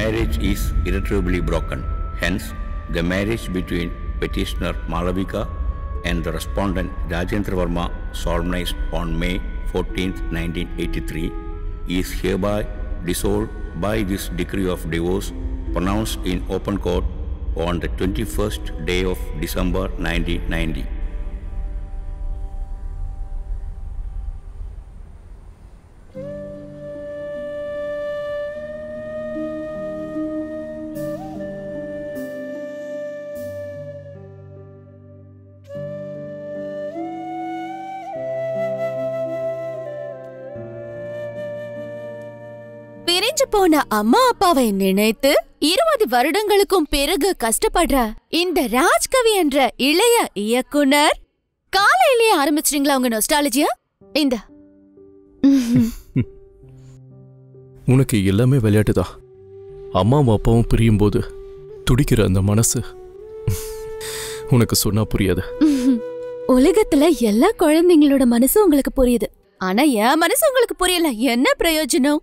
marriage is irretrievably broken. Hence, the marriage between petitioner Malavika and the respondent Rajendra Verma, solemnized on May 14, 1983, is hereby dissolved by this decree of divorce pronounced in open court on the 21st day of December 1990. பிரிஞ்சு போன அம்மா அப்பாவை நினைத்து 20 வருடங்களுக்கும் பிறகு கஷ்டப்படுற இந்த ராஜ்கவி என்ற இளைய இயக்குனர் காலையிலேயே ஆரம்பிச்சிட்டீங்களா உங்க நொஸ்டாலஜியா? இந்த உனக்கு எல்லாமே விளையாட்டுதான். அம்மாவும் அப்பாவும் பிரியும் போது துடிக்கிற அந்த மனசு உனக்கு சொன்னா புரியாது. உலகத்துல எல்லா குழந்தைங்களோட மனசு உங்களுக்கு புரியுது, ஆனா என் மனசு உங்களுக்கு புரியல. என்ன பிரயோஜனம்?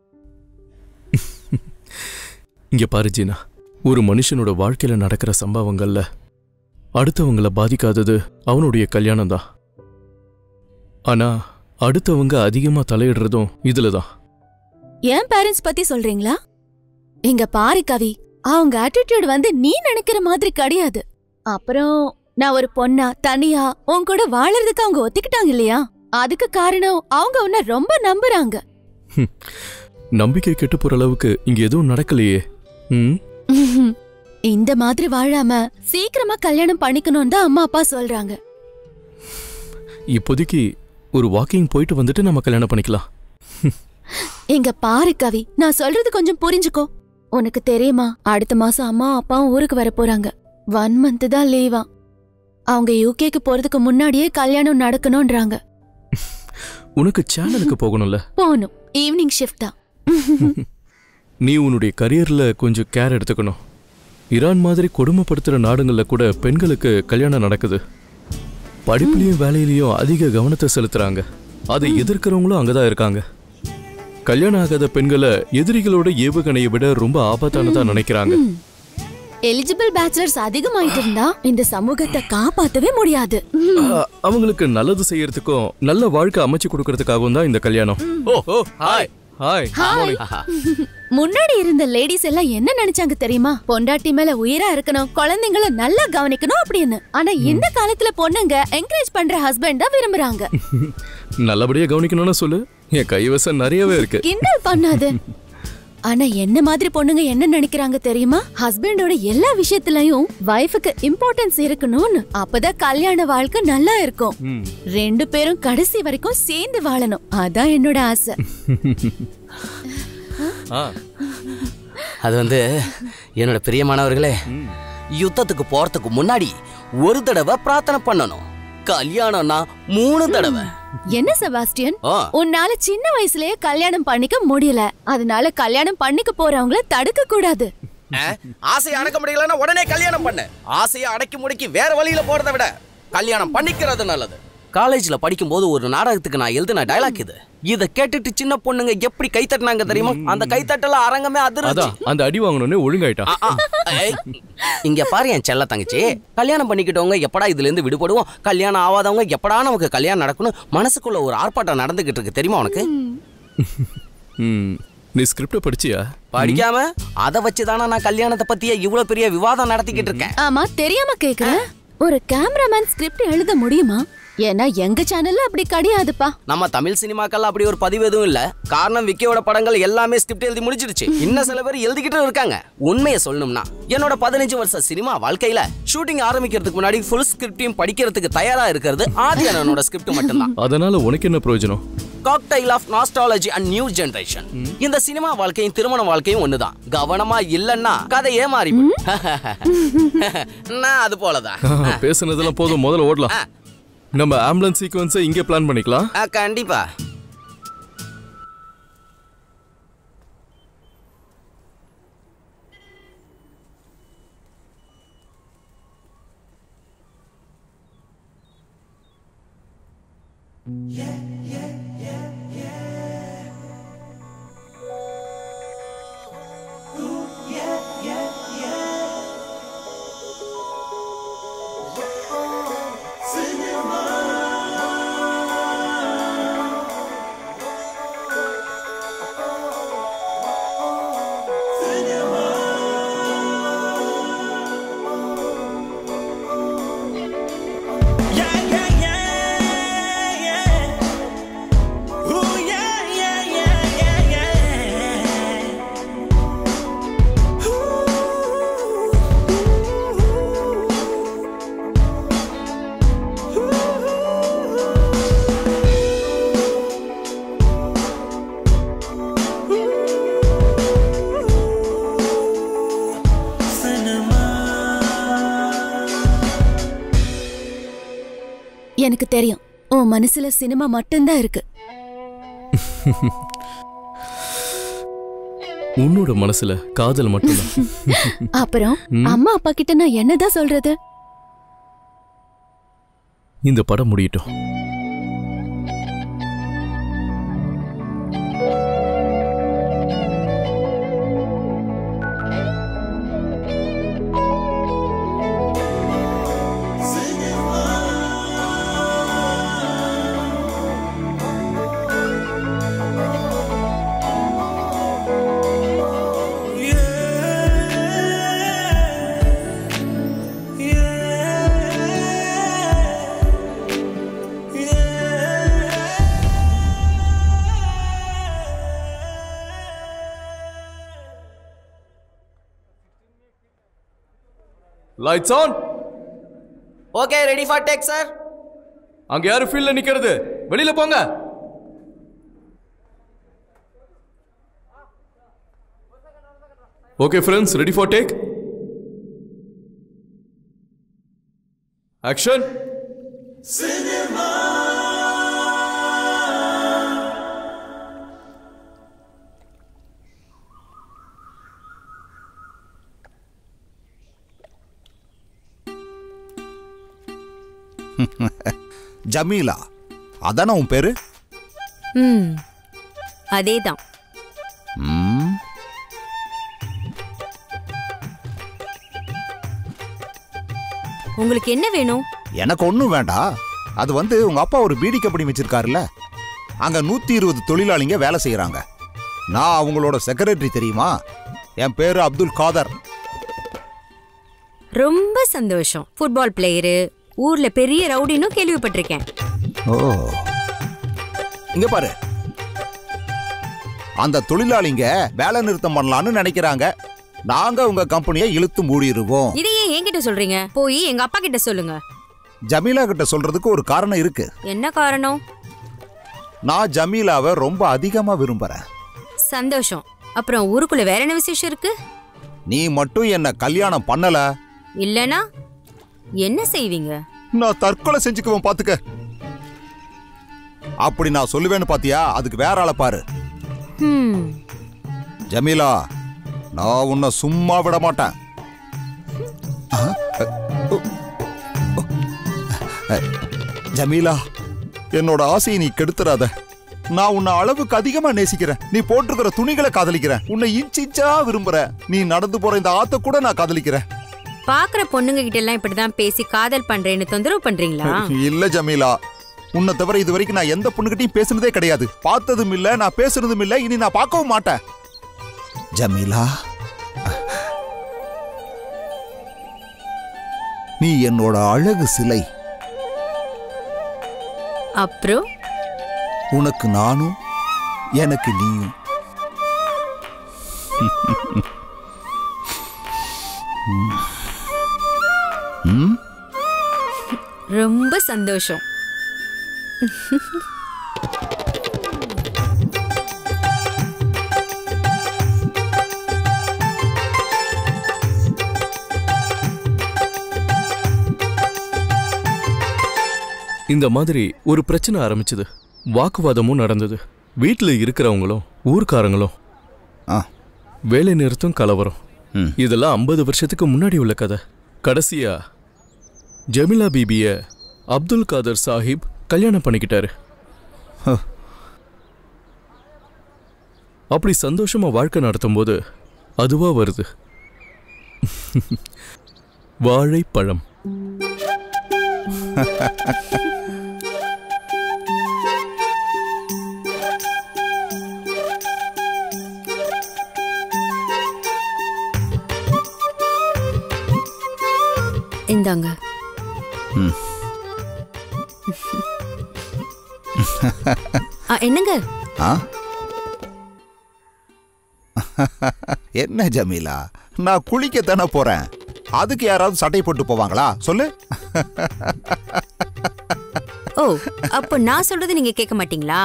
இங்க பாரு ஜீனா, ஒரு மனுஷனோட வாழ்க்கையில நடக்கிற சம்பவங்கள்ல அடுத்தவங்களை பாதிக்காதது அவனுடைய கல்யாணம் தான். ஆனா அடுத்தவங்க அதிகமா தலையிடுறதும் இதுலதான். என் பேரண்ட்ஸ் பத்தி சொல்றீங்களா? இங்க பாரு கவி, அவங்க ஆட்டிடியூட் நீ நினைக்கிற மாதிரி கிடையாது. அப்புறம் நான் ஒரு பொண்ணா தனியா உன் கூட வாழறதுக்கு அவங்க ஒத்துக்கிட்டாங்க இல்லையா? அதுக்கு காரணம் அவங்க உன்னை ரொம்ப நம்புறாங்க. நம்பிக்கை கெட்டு போற அளவுக்கு இங்க எதுவும் நடக்கலையே. இந்த மாதிரி வாழாம சீக்கிரமா கல்யாணம் பண்ணிக்கணும்னு தான் அம்மா அப்பா சொல்றாங்க. இப்போதைக்கு ஒரு வாக்கிங் போயிட்டு வந்துட்டு நம்ம கல்யாணம் பண்ணிக்கலாம். இங்க பாரு கவி, நான் சொல்றது கொஞ்சம் புரிஞ்சுக்கோ. உனக்கு தெரியுமா, அடுத்த மாசம் அம்மா அப்பாவும் ஊருக்கு வர போறாங்க. 1 month தான் லீவா. அவங்க யூகேக்கு போறதுக்கு முன்னாடியே கல்யாணம் நடக்கணும்ன்றாங்க. உனக்கு சேனலுக்கு போகணும்ல? போகணும். ஈவினிங் ஷிஃப்ட் தான். நீ உன்னுடைய கரியர்ல கொஞ்சம் கேர் எடுத்துக்கணும். ஈரான் மாதிரி கொடுமைப்படுத்துற நாடுகள்ல கூட பெண்களுக்கு கல்யாணம் நடக்குது. படிப்புலயும் வேலையிலயும் அதிக கவனத்தை செலுத்துறாங்க. அதை எதிர்க்கிறவங்களும் அங்கதான் இருக்காங்க. கல்யாணம் ஆகாத பெண்களை எதிரிகளோட ஏவுகணையை விட ரொம்ப ஆபத்தானதா நினைக்கிறாங்க. எலிஜிபிள் பேச்சுலர்ஸ் அதிகமாயிட்டு இருந்தா இந்த சமூகத்தை காப்பாத்தவே முடியாது. அவங்களுக்கு நல்லது செய்யறதுக்கும் நல்ல வாழ்க்கை அமைச்சு கொடுக்கறதுக்காகவும் தான் இந்த கல்யாணம். முன்னாடி இருந்த லேடிஸ் எல்லாம் என்ன நினைச்சாங்க தெரியுமா? பொண்டாட்டி மேல உயிரா இருக்கணும், குழந்தைங்களை நல்லா கவனிக்கணும் அப்படின்னு. ஆனா இந்த காலத்துல பொண்ணுங்க என்கரேஜ் பண்ற ஹஸ்பண்ட் தான் விரும்புறாங்க. நல்லபடியா கவனிக்கணும்னு சொல்லு, என் கைவசம் நிறையவே இருக்கு. கிண்டல் பண்ணாது. ஆனா என்ன மாதிரி பொண்ணுங்க என்ன நினைக்கிறாங்க தெரியுமா? ஹஸ்பண்டோட எல்லா விஷயத்திலயும் வைஃபுக்கு இம்பார்ட்டன்ஸ் இருக்கணும்னு. அப்பதான் கல்யாண வாழ்க்கை நல்லா இருக்கும். 2 பேரும் கடைசி வரைக்கும் சேர்ந்து வாழணும். அதான் என்னோட ஆசை. அது என்னோட பிரியமானவர்களே, யுத்தத்துக்கு போறதுக்கு முன்னாடி ஒரு தடவை பிரார்த்தனை பண்ணணும். கல்யாணம்னா 3 தடவை. என்ன செபாஸ்டியன், உன்னால சின்ன வயசுலயே கல்யாணம் பண்ணிக்க முடியல, அதனால கல்யாணம் பண்ணிக்க போறவங்கள தடுக்க கூடாது. ஆசையை அடக்க முடியலன்னா உடனே கல்யாணம் பண்ணு. ஆசையை அடக்கி முடக்கி வேற வழியில போறதை விட கல்யாணம் பண்ணிக்கிறது நல்லது. காலேஜ்ல படிக்கும் போது ஒரு நாடகத்துக்கு நான் எழுதின டயலாக் இது. இத கேட்டுட்டு சின்ன பொண்ணுங்க எப்படி கை தட்டினாங்க தெரியுமா? அந்த கைத்தட்டல அரங்கமே அதிர்ச்சி. அந்த அடி வாங்கணும்னு ஒழுங்காயிட்டா. இங்க பாரு என் செல்ல தங்கச்சி, கல்யாணம் பண்ணிக்கிட்டவங்க எப்படா இதுல இருந்து விடுபடுவோம், கல்யாணம் ஆகாதவங்க எப்படா நமக்கு கல்யாணம் நடக்கணும், மனசுக்குள்ள ஒரு ஆர்ப்பாட்டம் நடந்துகிட்டு இருக்கு தெரியுமா உனக்கு? நீ ஸ்கிரிப்ட் படிச்சியா? படிக்காம அத வச்சுதானா நான் கல்யாணத்தை பத்தியே இவ்வளவு பெரிய விவாதம் நடத்திக்கிட்டு இருக்கேன். ஆமா, தெரியாம கேக்குறேன். ஒரு கேமராமேன் ஸ்கிரிப்ட் எழுத முடியுமா? ஏன்னா எங்க சேனல்ல அப்படி கிடையாதுப்பா. நம்ம தமிழ் சினிமாக்கள்ல அப்படி ஒரு பதிவு எதுவும் இல்ல. காரணம் விக்கியோட படங்கள் எல்லாமே ஸ்கிரிப்ட் எழுதி முடிச்சிடுச்சு. இன்னும் சில பேர் எழுதிக்கிட்டு இருக்காங்க. உண்மையை சொல்லணும்னா என்னோட 15 வருஷ சினிமா வாழ்க்கையில ஷூட்டிங் ஆரம்பிக்கிறதுக்கு முன்னாடி ஃபுல் ஸ்கிரிப்டையும் படிக்கிறதுக்கு தயாரா இருக்கிறது ஆதியானோட ஸ்கிரிப்ட் மட்டும்தான். அதனால உனக்கு என்ன பிரயோஜனம்? Cocktail of nostalgia and new generation. இந்த சினிமா வாழ்க்கையும் திருமண வாழ்க்கையும் ஒண்ணுதான். கவனமா இல்லன்னா கதையே மாறி. நான் அது போலதான். பேசுனதெல்லாம் போதும், முதல்ல ஓடலாம். நம்ம ஆம்புலன்ஸ் சீக்வன்ஸை இங்கே பிளான் பண்ணிக்கலாம். கண்டிப்பா. எனக்கு தெரியும். உன் மனசுல சினிமா மட்டும்தான் இருக்கு. உன்னோட மனசுல காதல் மட்டும்தான். அப்புறம் அம்மா அப்பா கிட்ட நான் என்னதான் சொல்றது? இந்த படம் முடியட்டும். Lights on. Okay, ready for take sir. அங்க யாரு ஃபீல்ட்ல நிக்கிறது? வெளியில போங்க. Okay friends, ready for take. Action. Jamila, அதான உன் பேரு? அதேதான். உங்களுக்கு என்ன வேணும்? எனக்கு ஒண்ணும் வேண்டாம். அது உங்க அப்பா ஒரு பீடி கம்பெனி வச்சிருக்காருல்ல, அங்க 120 தொழிலாளிங்க வேலை செய்யறாங்க. நான் அவங்களோட செக்ரட்டரி, தெரியுமா? என் பேரு அப்துல் காதர். ரொம்ப சந்தோஷம். ஃபுட்பால் பிளேயரு, ஊர்ல பெரிய ரவுடின்னு கேள்விப்பட்டிருக்கேன். ஓ, இங்க பாரு, அந்த தொழிலாளிங்க வேலை நிறுத்தம் பண்ணலாம்னு நினைக்கிறாங்க. நாங்க உங்க கம்பெனியை இழுத்து மூடிடுவோம். இதையே என்கிட்ட சொல்றீங்க? போய் எங்க அப்பா கிட்ட சொல்லுங்க. ஜமீலா கிட்ட சொல்றதுக்கு ஒரு காரணம் இருக்கு. என்ன காரணம்? நான் ஜமீலாவை ரொம்ப அதிகமா விரும்புறேன். சந்தோஷம். அப்புறம் ஊருக்குள்ள வேற என்ன விசேஷம் இருக்கு? நீ மட்டும் என்ன கல்யாணம் பண்ணல இல்லனா என்ன செய்வீங்க? நான் தற்கொலை செஞ்சுக்குவேன், பாத்துக்க. அப்படி நான் சொல்லுவேன்னு பாத்தியா? அதுக்கு வேற ஆளை பாரு. ஜமீலா, நான் உன்னை சும்மா விட மாட்டேன். ஜமீலா, என்னோட ஆசையை நீ கெடுத்துறாத. நான் உன்னை அளவுக்கு அதிகமா நேசிக்கிறேன். நீ போட்டிருக்கிற துணிகளை காதலிக்கிறேன். உன்னை இன்ச்சா விரும்புறேன். நீ நடந்து போற இந்த ஆத்த கூட நான் காதலிக்கிறேன். பாக்குற பொண்ணுங்க கிட்ட எல்லாம் இப்படிதான் பேசி காதல் பண்றேன்னு தொந்தரவு பண்றீங்களா? இல்ல ஜமீலா, உன்னை தவிர இது வரைக்கும் நான் எந்த பொண்ணுகிட்டையும் பேசுனதே கிடையாது. பார்த்ததும் இல்ல, நான் பேசுனதும் இல்ல, இனி நான் பார்க்கவும் மாட்டேன். ஜமீலா, நீ என்னோட அழகு சிலை. அப்புறம் உனக்கு நானும், எனக்கு நீயும். ரொம்ப சந்தோஷம். இந்த மாதிரி ஒரு பிரச்சனை ஆரம்பிச்சது. வாக்குவாதமும் நடந்தது. வீட்டில் இருக்கிறவங்களும் ஊர்க்காரங்களும் வேலை நிறுத்தம், கலவரம். இதெல்லாம் 50 வருஷத்துக்கு முன்னாடி உள்ள கதை. கடைசியா ஜமீலா பீபிய அப்துல் காதர் சாஹிப் கல்யாணம் பண்ணிக்கிட்டாரு. அப்படி சந்தோஷமா வாழ்க்கை நடத்தும் போது அதுவா வருது வாழைப்பழம். இந்தாங்க. என்னங்க? என்ன ஜமீலா, நான் குளிக்கத்தானே போறேன். அதுக்கு யாராவது சட்டை போட்டு போவாங்களா சொல்லு? ஓ, அப்ப நான் சொல்றது நீங்க கேட்க மாட்டீங்களா?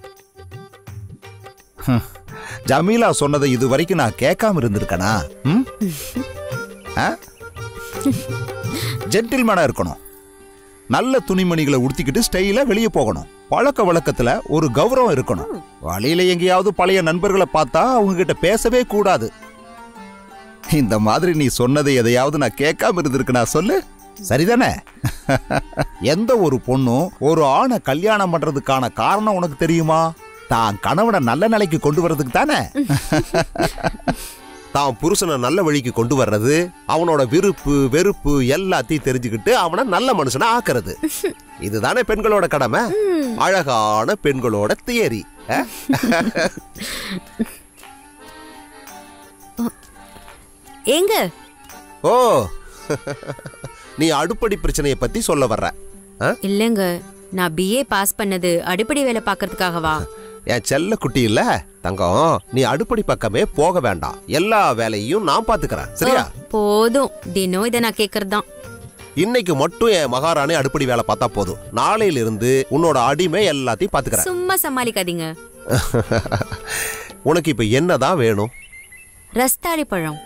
ஜமீலா சொன்னதை இது வரைக்கும் நான் கேட்காம இருந்திருக்கனா? ஜென்டில்மேனா இருக்கணும். நல்ல துணிமணிகளை உடுத்திக்கிட்டு ஸ்டைலா வெளியே போகணும். பழக்க வழக்கத்துல ஒரு கௌரவம் இருக்கணும். வழியில எங்கேயாவது பழைய நண்பர்களை பார்த்தா அவங்க கிட்ட பேசவே கூடாது. இந்த மாதிரி நீ சொன்னதை எதையாவது நான் கேட்காம இருந்திருக்கேனா சொல்லு? சரிதானே? எந்த ஒரு பொண்ணும் ஒரு ஆணை கல்யாணம் பண்றதுக்கான காரணம் உனக்கு தெரியுமா? தான் கணவனை நல்ல நிலைக்கு கொண்டு வர்றதுக்கு தானே. தான் புருஷனை நல்ல வழிக்கு கொண்டு வர்றது, அவனோட விருப்பு வெறுப்பு எல்லாத்தையும் தெரிஞ்சுக்கிட்டு அவனை நல்ல மனுஷனா ஆக்குறது. இதுதானே பெண்களோட கடமை. அழகான பெண்களோட தியரி. ஏங்க? ஓ, நீ அடுப்படி பிரச்சனையை பத்தி சொல்ல வர்ற? இல்லங்க, நான் BA பாஸ் பண்ணது அடிப்படை வேலை பாக்கிறதுக்காகவா? என் செல்ல குட்டி இல்ல தங்கம், நீ அடுப்படி பக்கமே போக வேண்டாம். எல்லா வேலையும் நான் பாத்துக்கிறேன், சரியா? போதும், தினம் இதை நான் கேக்குறதுதான். இன்னைக்கு மட்டும் என் மகாராணி அடுப்படி வேலை பார்த்தா போதும். நாளையில இருந்து உன்னோட அடிமை எல்லாத்தையும் பாத்துக்கிறேன். சும்மா சமாளிக்காதீங்க. உனக்கு இப்ப என்னதான் வேணும்? ரஸ்தாளி பழம்.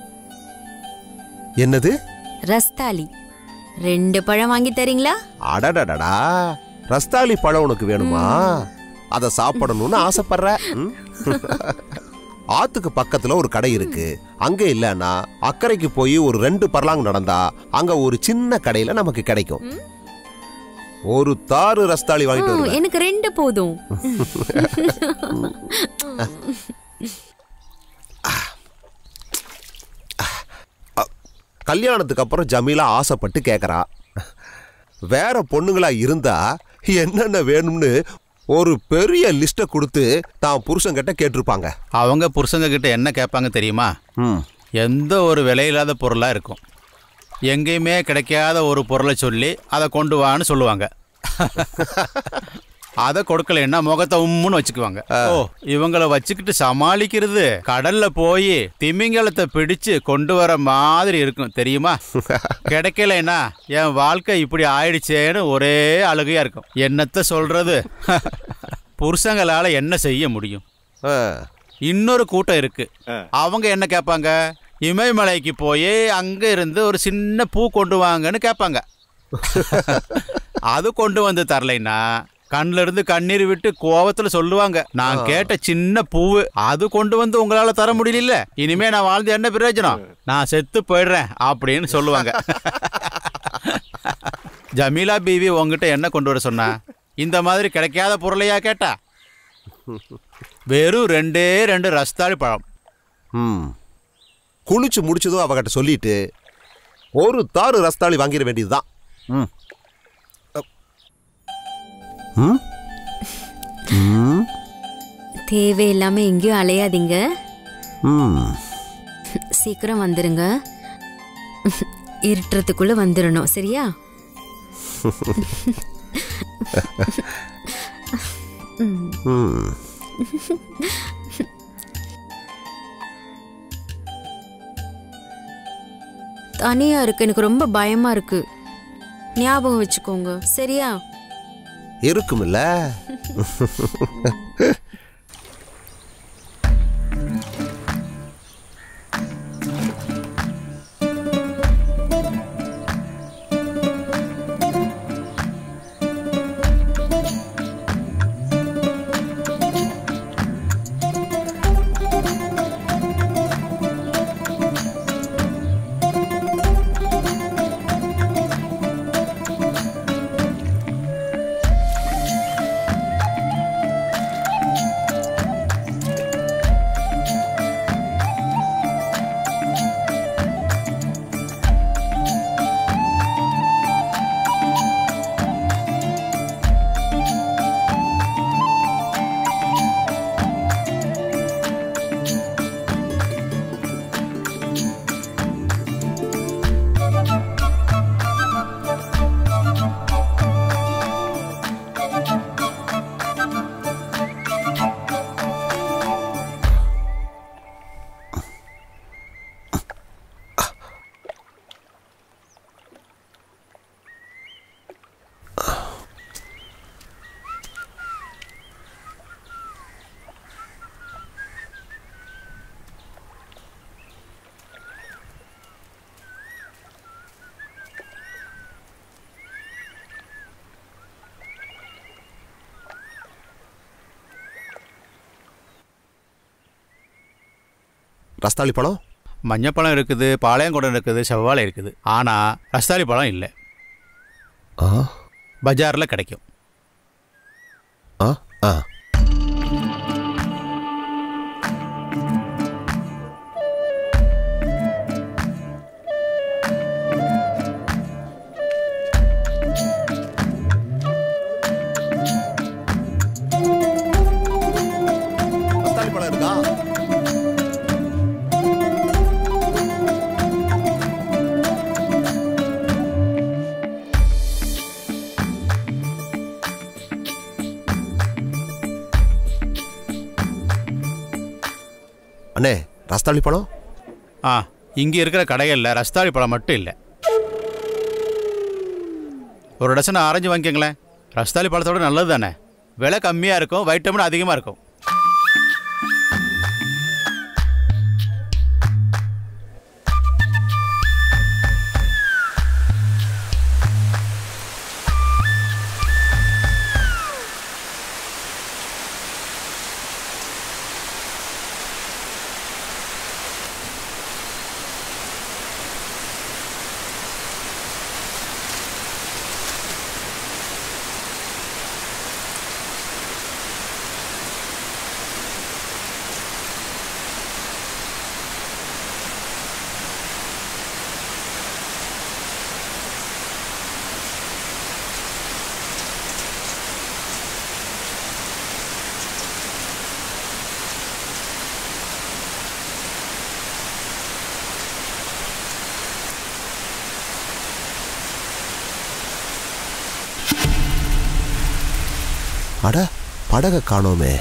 என்னது? ரஸ்தாளி. 2 பழம் வாங்கி தரீங்களா? அடடடடா, ரஸ்தாளி பழம் உனக்கு வேணுமா? அத சாப்பிடணும்னு ஆசைப்படுற? ஆத்துக்கு பக்கத்துல ஒரு கடை இருக்கு. அங்க இல்லன்னா அக்கறைக்கு போய் ஒரு 2 பர்லாங் நடந்தா அங்க ஒரு சின்ன கடையில நமக்கு கிடைக்கும். ஒரு தாறு ரஸ்தாளி வாங்கிட்டு வருவேன். எனக்கு 2 போதும். கல்யாணத்துக்கு அப்புறம் ஜமீலா ஆசைப்பட்டு கேக்குறா. வேற பொண்ணுங்களா இருந்தா என்னென்ன வேணும்னு ஒரு பெரிய லிஸ்ட கொடுத்து தான் புருஷன் கிட்ட கேட்டிருப்பாங்க. அவங்க புருஷங்க கிட்ட என்ன கேட்பாங்க தெரியுமா? எந்த ஒரு விலையில்லாத பொருளா இருக்கும், எங்கேயுமே கிடைக்காத ஒரு பொருளை சொல்லி அதை கொண்டு வான்னு சொல்லுவாங்க. அதை கொடுக்கலன்னா முகத்தை உம்முன்னு வச்சுக்குவாங்க. ஓ, இவங்களை வச்சுக்கிட்டு சமாளிக்கிறது கடல்ல போய் திமிங்கலத்தை பிடிச்சு கொண்டு வர மாதிரி இருக்கும் தெரியுமா? கிடைக்கலன்னா என் வாழ்க்கை இப்படி ஆயிடுச்சேன்னு ஒரே அழுகையா இருக்கும். என்னத்த சொல்றது? புருஷங்களால என்ன செய்ய முடியும்? இன்னொரு கூட்டம் இருக்கு. அவங்க என்ன கேட்பாங்க? இமயமலைக்கு போய் அங்க இருந்து ஒரு சின்ன பூ கொண்டு வாங்கன்னு கேட்பாங்க. அது கொண்டு வந்து தரலைன்னா கண்ணில இருந்து கண்ணீர் விட்டு கோவத்துல சொல்லுவாங்க, நான் கேட்ட சின்ன பூவு அது கொண்டு வந்து உங்களால தர முடியல, இனிமே நான் வாழ்ந்து என்ன பிரயோஜனம், நான் செத்து போயிடுறேன் அப்படின்னு சொல்லுவாங்க. ஜமீலா பீவி உங்ககிட்ட என்ன கொண்டு வர சொன்னா? இந்த மாதிரி கிடைக்காத பொருளையா கேட்டா? வெறும் 2 ரஸ்தாளி பழம். குளிச்சு முடிச்சதும் அவகிட்ட சொல்லிட்டு ஒரு தாறு ரஸ்தாளி வாங்கிட வேண்டியதுதான். தேவையில்லாம எங்கேயும் அலையாதீங்க. சீக்கிரம் வந்துருங்க. இருட்டுறதுக்குள்ள வந்துடணும், சரியா? தனியா இருக்கு, எனக்கு ரொம்ப பயமா இருக்கு. ஞாபகம் வச்சுக்கோங்க, சரியா? இருக்குமில்ல. ரஸ்தாளி பழம்? மஞ்சப்பழம் இருக்குது, பாளையங்குடம் இருக்குது, செவ்வாழை இருக்குது. ஆனால் ரஸ்தாளி பழம் இல்லை. பஜாரில் கிடைக்கும். ரஸ்தாளி பழம் இருக்கா? அண்ணே, ரஸ்தாளி பழம்? இங்கே இருக்கிற கடைகளில் ரஸ்தாளி பழம் மட்டும் இல்லை. ஒரு டசன் ஆரஞ்சு வாங்கிக்கங்களேன். ரஸ்தாளி பழத்தோட நல்லது தானே, விலை கம்மியாக இருக்கும், வைட்டமின் அதிகமாக இருக்கும். அட, படகை காணோமே.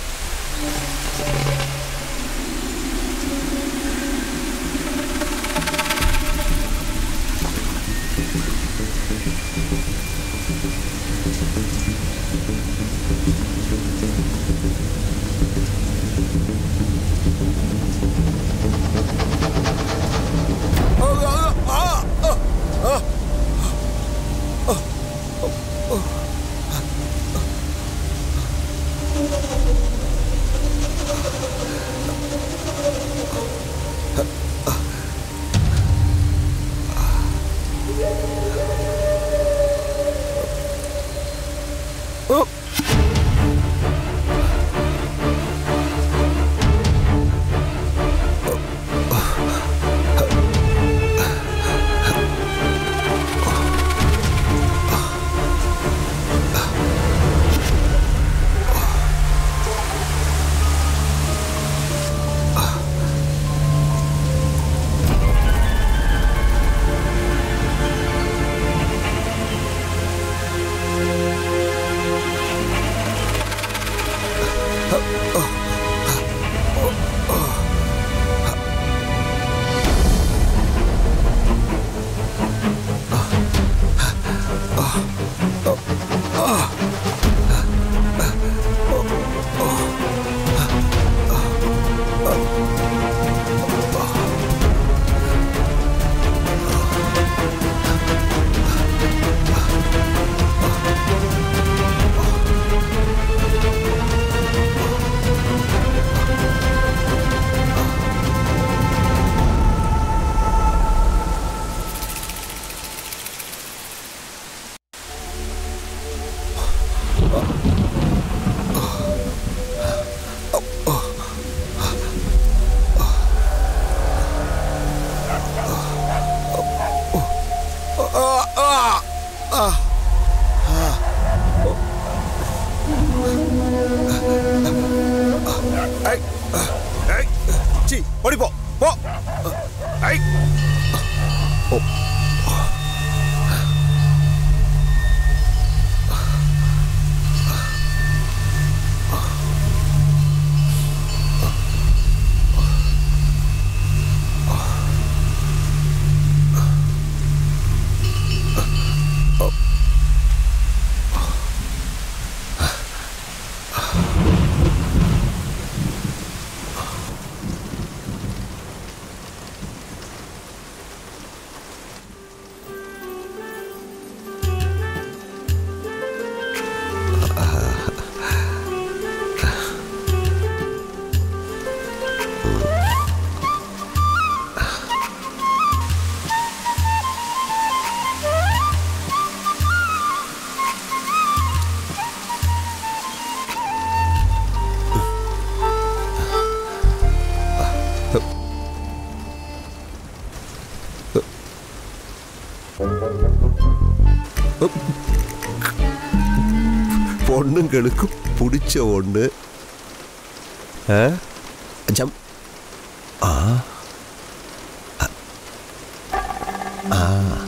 ஓடிப்போ போ. பொண்ணுங்களுக்கு பிடிச்ச ஒண்ணு. ஜம் ஆ ஆ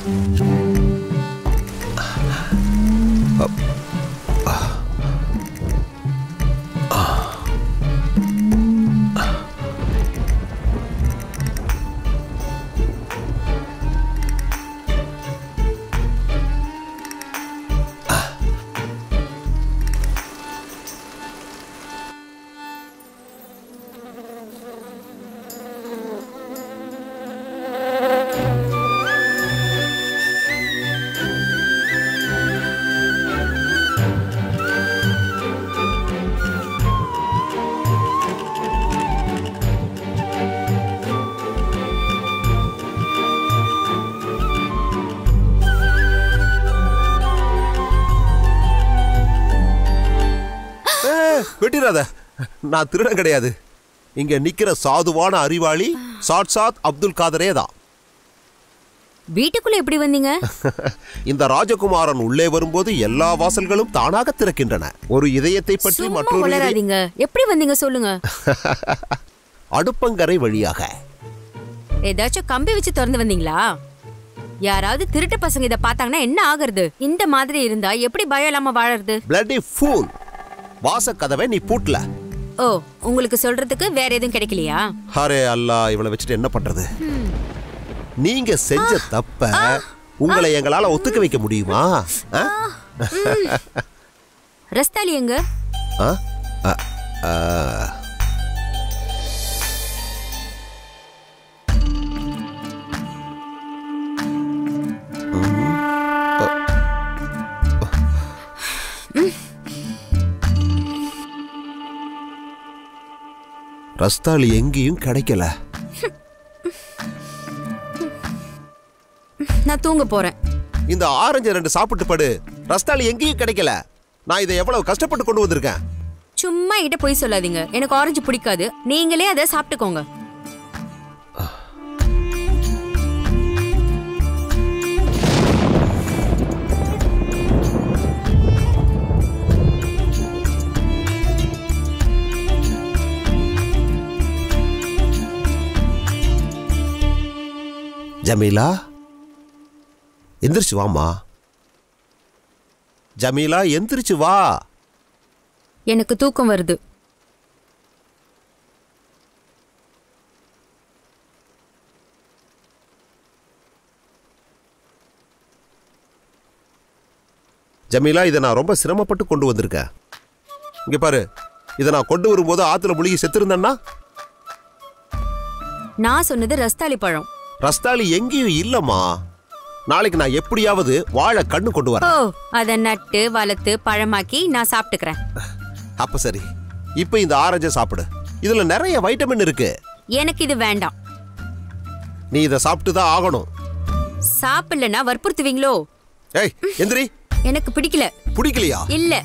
வெட்டிராத, நான் திருடன் கிடையாது. இங்க நிக்கிற சாதுவான அறிவாளி சாட்சாத் அப்துல் காதரே தான். வீட்டுக்குள்ள எப்படி வந்தீங்க? இந்த ராஜகுமாரன் உள்ளே வரும்போது எல்லா வாசல்களும் தானாக திறக்கின்றன. ஒரு இதயத்தை பற்றி மற்றொரு எப்படி வந்தீங்க சொல்லுங்க. அடுப்பங்கரை வழியாக. ஏதாச்சும் கம்பி வச்சு திறந்து வந்தீங்களா? யாராவது திருட்டு பசங்க இத பார்த்தாங்கன்னா என்ன ஆகுறது? இந்த மாதிரி இருந்தா எப்படி பயம் இல்லாம வாழறது? பிளட்டி ஃபூல், வாசக்கதவை நீ பூட்டல. ஓ, உங்களுக்கு சொல்றதுக்கு வேற எதுவும் கிடைக்கலையா? அரே அல்லாஹ், இவளை வச்சுட்டு என்ன பண்றது? நீங்க செஞ்ச தப்ப உங்களை எங்களால ஒத்துக்க வைக்க முடியுமா? ரஸ்தாலி எங்க? ரஸ்தாலி எங்கேயும் கிடைக்கல. நான் தூங்க போறேன். இந்த ஆரஞ்சு 2 சாப்பிட்டு படு. ரஸ்தாலி எங்கேயும் கிடைக்கல. நான் இதை எவ்வளவு கஷ்டப்பட்டு கொண்டு வந்திருக்கேன். சும்மா கிட்ட போய் சொல்லாதீங்க. எனக்கு ஆரஞ்சு பிடிக்காது. நீங்களே அதை சாப்பிட்டுக்கோங்க. ஜமீலா, எந்திரிச்சு வாமா. ஜமீலா, எந்திரிச்சு வா. எனக்கு தூக்கம் வருது. ஜமீலா, இதை நான் ரொம்ப சிரமப்பட்டு கொண்டு வந்திருக்கேன். இங்க பாரு, இதை நான் கொண்டு வரும்போது ஆத்துல முழுகி செத்துருந்தேன்னா? நான் சொன்னது ரஸ்தாலி பழம். ரஸ்தாலி எங்கேயும் இல்லம்மா. நாளைக்கு நான் எப்படியாவது வாழை கண்ணு கொண்டு வரேன். ஓ, அதை நட்டு வளர்த்து பழமாக்கி நான் சாப்பிட்டுக்கிறேன். அப்ப சரி, இப்ப இந்த ஆரஞ்சை சாப்பிடு. இதுல நிறைய வைட்டமின் இருக்கு. எனக்கு இது வேண்டாம். நீ இதை சாப்பிட்டு தான் ஆகணும். சாப்பிடலன்னா வற்புறுத்துவீங்களோ? ஏய், எந்திரி. எனக்கு பிடிக்கல. பிடிக்கலையா? இல்ல.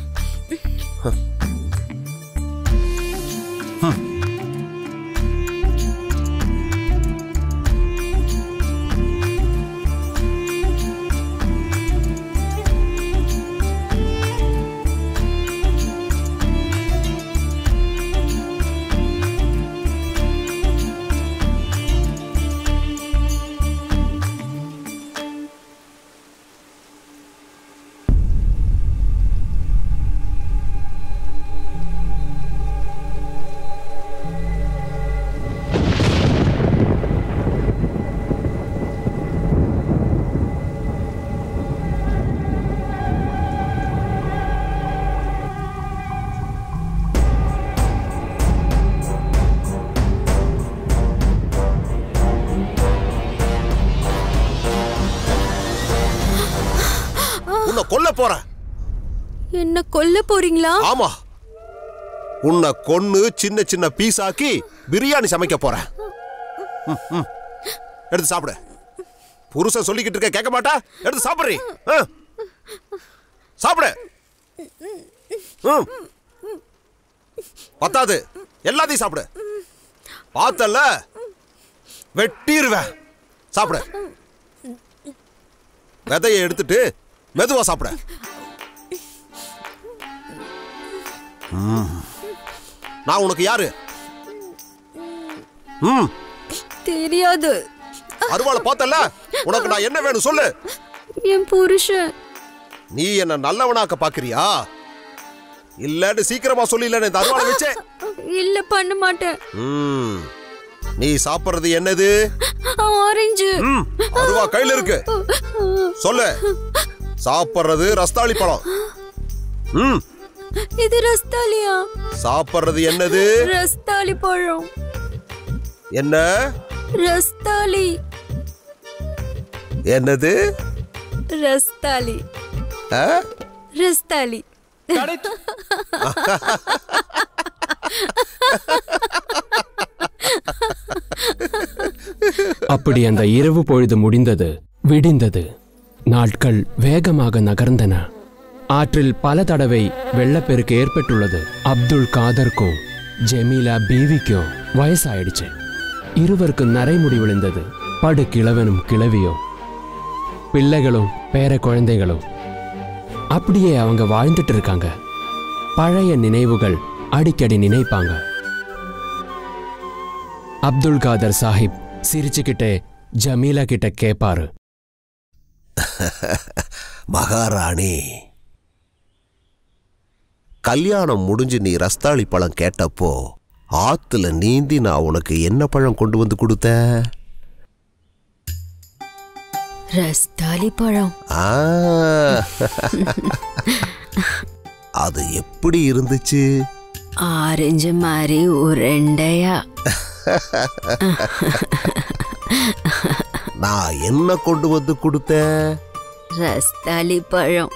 கொல்ல போறேன். என்ன கொல்ல போறீங்களா? ஆமா, உன்னை கொன்னு சின்ன சின்ன பீஸ் ஆக்கி பிரியாணி சமைக்க போறேன். எடுத்து சாப்பிடு. புருஷன் சொல்லிக்கிட்டு இருக்க கேட்க மாட்டா? எடுத்து சாப்பிடுறீ? சாப்பிடு. பத்தாது, எல்லாத்தையும் சாப்பிடு. பார்த்தல வெட்டிடுவேன். சாப்பிடு. விதையை எடுத்துட்டு மெதுவா சாப்பிட. நான் உனக்கு யாரு? தெரியாது. அருவாளை பார்த்தல, உனக்கு நான் என்ன வேணும் சொல்லு. என் புருஷன். நீ என்ன நல்லவனாக்க பாக்குறியா? இல்லன்னு சீக்கிரமா சொல்லி. இல்ல இந்த அருவாளை வச்சே. இல்ல பண்ண மாட்டேன். நீ சாப்பிடுறது என்னது? ஆரஞ்சு. அருவா கையில இருக்கு. சொல்லு. சாப்பிடுறது ரஸ்தாளி பழம். இது ரஸ்தாலியா? சாப்பிடுறது என்னது? ரஸ்தாலி பழம். என்ன? ரஸ்தாலி. என்னது? ரஸ்தாலி. ரஸ்தாலி. அப்படி அந்த இரவு பொழுது முடிந்தது. விடிந்தது. நாட்கள் வேகமாக நகர்ந்தன. ஆற்றில் பல தடவை வெள்ளப்பெருக்கு ஏற்பட்டுள்ளது. அப்துல் காதருக்கும் ஜமீலா பீவிக்கும் வயசாயிடுச்சு. இருவருக்கும் நரைமுடி விழுந்தது. படு கிழவனும் கிழவியும் பிள்ளைகளும் பேர குழந்தைகளும் அப்படியே அவங்க வாழ்ந்துட்டு இருக்காங்க. பழைய நினைவுகள் அடிக்கடி நினைப்பாங்க. அப்துல் காதர் சாஹிப் சிரிச்சுக்கிட்டே ஜமீலா கிட்ட கேட்பாரு, மகாராணி, கல்யாணம் முடிஞ்சு நீ ரஸ்தாளி பழம் கேட்டப்போ ஆத்துல நீந்தி நான் உனக்கு என்ன பழம் கொண்டு வந்து கொடுத்த? ரஸ்தாலி பழம். அது எப்படி இருந்துச்சு? ஆரஞ்சு மாதிரி உருண்டையா. நான் என்ன கொண்டு வந்து கொடுத்தேன்? ரஸ்தாலி பழம்.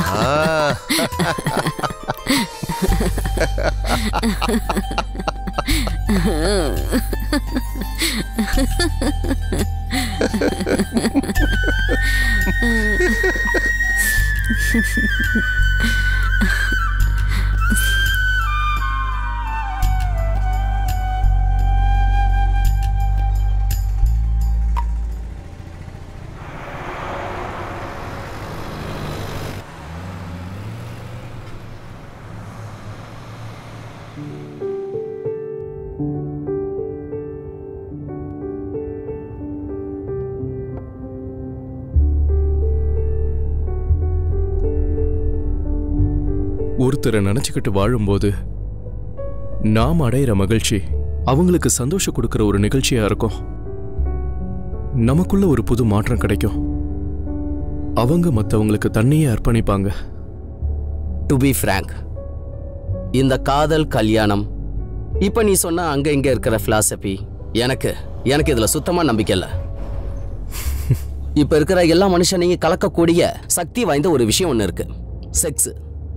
ஒருத்தரை நினைச்சுக்கிட்டு வாழும்போது நாம் அடையிற மகிழ்ச்சி அவங்களுக்கு சந்தோஷம் கொடுக்கிற ஒரு நிகழ்ச்சியா இருக்கும். நமக்குள்ள ஒரு புது மாற்றம் கிடைக்கும். அவங்க மற்றவங்களுக்கு தன்னையே அர்ப்பணிப்பாங்க. டு பி ஃப்ராங்க், இந்த காதல் கல்யாணம் இப்ப நீ சொன்ன அங்க இங்க இருக்கிற பிலாசபி எனக்கு இதுல சுத்தமா நம்பிக்கை இல்ல. இப்ப இருக்கிற எல்லா மனுஷனையும் கலக்கக்கூடிய சக்தி வாய்ந்த ஒரு விஷயம் ஒண்ணு இருக்கு, செக்ஸ்.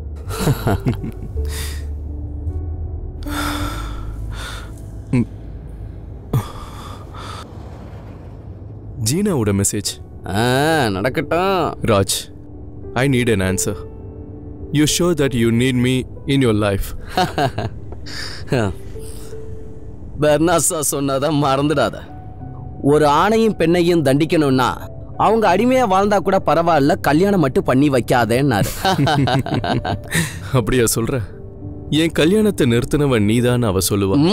ஜீனாவோட மெசேஜ் நடக்கட்டும். Raj, I need an answer. You sure that you need me in your life? பெர்னாசா சொன்னதை மறந்துடாத. ஒரு ஆணையும் பெண்ணையும் தண்டிக்கணும்னா அவங்க அடிமையா வாழ்ந்தா கூட பரவாயில்ல, கல்யாணம் மட்டும் பண்ணி வைக்காதேன்னாரு. அப்படியா சொல்ற? என் கல்யாணத்தை நிறுத்தினவன் நீதான் அவ சொல்லுவான்.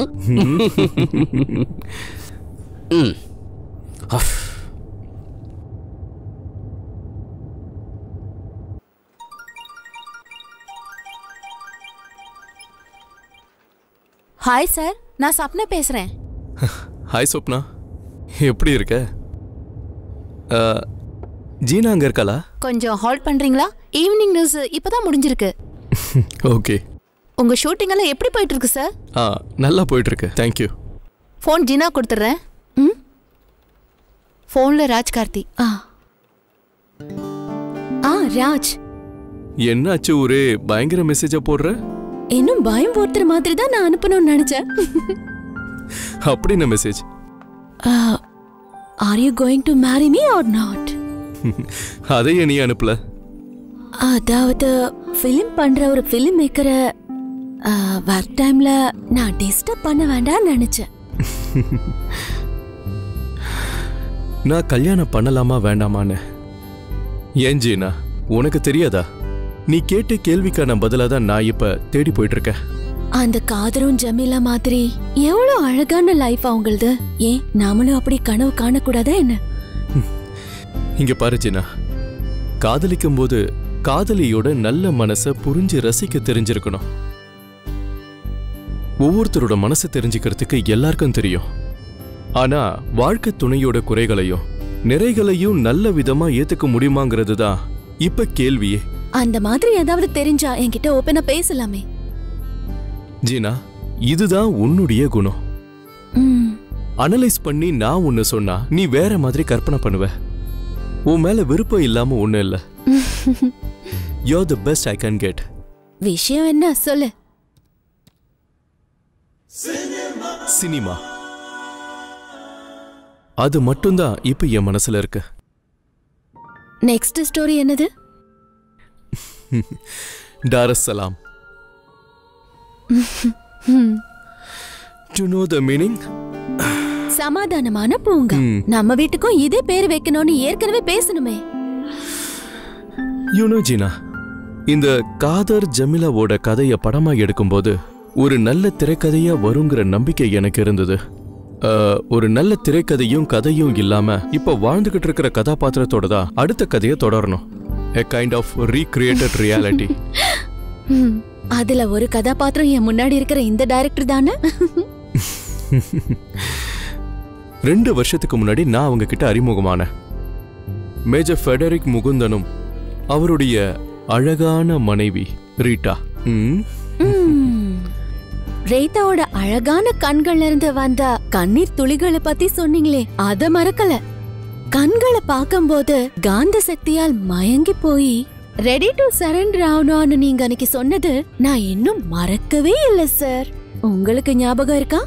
ஹாய் சார், நான் சப்னா பேசுறேன். ஹாய் சொப்னா, எப்படி இருக்க? ஜீனா அங்க இருக்காளா? கொஞ்சம் ஹால்ட் பண்றீங்களா? ஈவினிங் நியூஸ் இப்பதான் முடிஞ்சிருக்கு. ஓகே. உங்க ஷூட்டிங் எல்லாம் எப்படி போயிட்டு இருக்கு சார்? நல்லா போயிட்டு இருக்கு, தேங்க்யூ. ஃபோன் ஜீனா கொடுத்துட்றேன். ஃபோன்ல ராஜ் கார்த்தி. ராஜ், என்னாச்சு ஒரே பயங்கர மெசேஜா போடுற? இன்னும் பயம் போடுற மாதிரி தான் நான் அனுப்பணும்னு நினைச்சேன். அப்படி என்ன message? Are you going to marry me or not? அதையே நீ அனுப்பல? அதாவது ஃபிலிம் பண்ற ஒரு ஃபிலிம் மேக்கரை ஒர்க் டைம்ல நான் டிஸ்டர்ப் பண்ண வேண்டாம்னு நினைச்சேன். நான் கல்யாணம் பண்ணலாமா வேண்டாமான்னு ஏன் ஜீனா, உனக்கு தெரியாதா? நீ கேட்ட கேள்விக்கான பதிலா தான் நான் இப்ப தேடி போயிட்டு இருக்கேன். அந்த காதரும் ஜமீலா மாதிரி எவ்வளவு அழகான லைஃப் அவங்களது. ஏன் நாமளும் அப்படி கனவு காணக்கூடாதா என்ன? இங்க பாரு ஜீனா, காதலிக்கும் போது காதலியோட நல்ல மனச புரிஞ்சு ரசிக்க தெரிஞ்சிருக்கணும். ஒவ்வொருத்தரோட மனசை தெரிஞ்சுக்கிறதுக்கு எல்லாருக்கும் தெரியும். ஆனா வாழ்க்கை துணையோட குறைகளையும் நிறைகளையும் நல்ல விதமா ஏத்துக்க முடியுமாங்கிறது தான் இப்ப கேள்வியே. அந்த மாதிரி ஏதாவது தெரிஞ்சா என்கிட்ட ஓபனா பேசலாமே. ஜீனா, இதுதான் உன்னுடைய குணம். அனலைஸ் பண்ணி நான் ஒன்னு சொன்னா நீ வேற மாதிரி கற்பனை பண்ணுவ. உன் மேல விருப்பம் இல்லாம ஒண்ணு இல்ல. You're the best I can get. விஷயம் என்ன சொல்லு. சினிமா, அது மட்டும்தான் இப்ப என் மனசுல இருக்கு. நெக்ஸ்ட் ஸ்டோரி என்னது? டாரஸ்ஸலாம். To know the meaning? சமாதானமான பூங்கா. நம்ம வீட்டுக்கும் இதே பேர் வைக்கணும்னு ஏற்கனவே பேசணுமே. You know ஜீனா, இந்த காதர் ஜமீலாவோட கதைய படமா எடுக்கும்போது ஒரு நல்ல திரைக்கதையா வருங்கிற நம்பிக்கை எனக்கு இருந்தது. ஒரு நல்ல திரைக்கதையும் கதையும் இல்லாம இப்ப வாழ்ந்துகிட்டு இருக்கிற கதாபாத்திரத்தோட தான் அடுத்த கதையை தொடரணும். A kind of recreated reality. அதுல ஒரு கதாபாத்திரம் என் முன்னாடி இருக்கிற இந்த டைரக்டர் தானே? 2 வருஷத்துக்கு முன்னாடி நான் அவங்க கிட்ட அறிமுகமான மேஜர் ஃபெடரிக் முகுந்தனும் அவருடைய அழகான மனைவி ரீட்டா. ரீட்டாவோட அழகான கண்கள்ல இருந்து வந்த கண்ணீர் துளிகளை பத்தி சொன்னீங்களே, அத மறக்கல. கண்களை பார்க்கும்போது காந்த சக்தியால் மயங்கி போய் ரெடி டு சரண்டர் ஆகணும்னு நீங்க அன்னைக்கு சொன்னது நான் இன்னும் மறக்கவே இல்லை சார். உங்களுக்கு ஞாபகம் இருக்கா?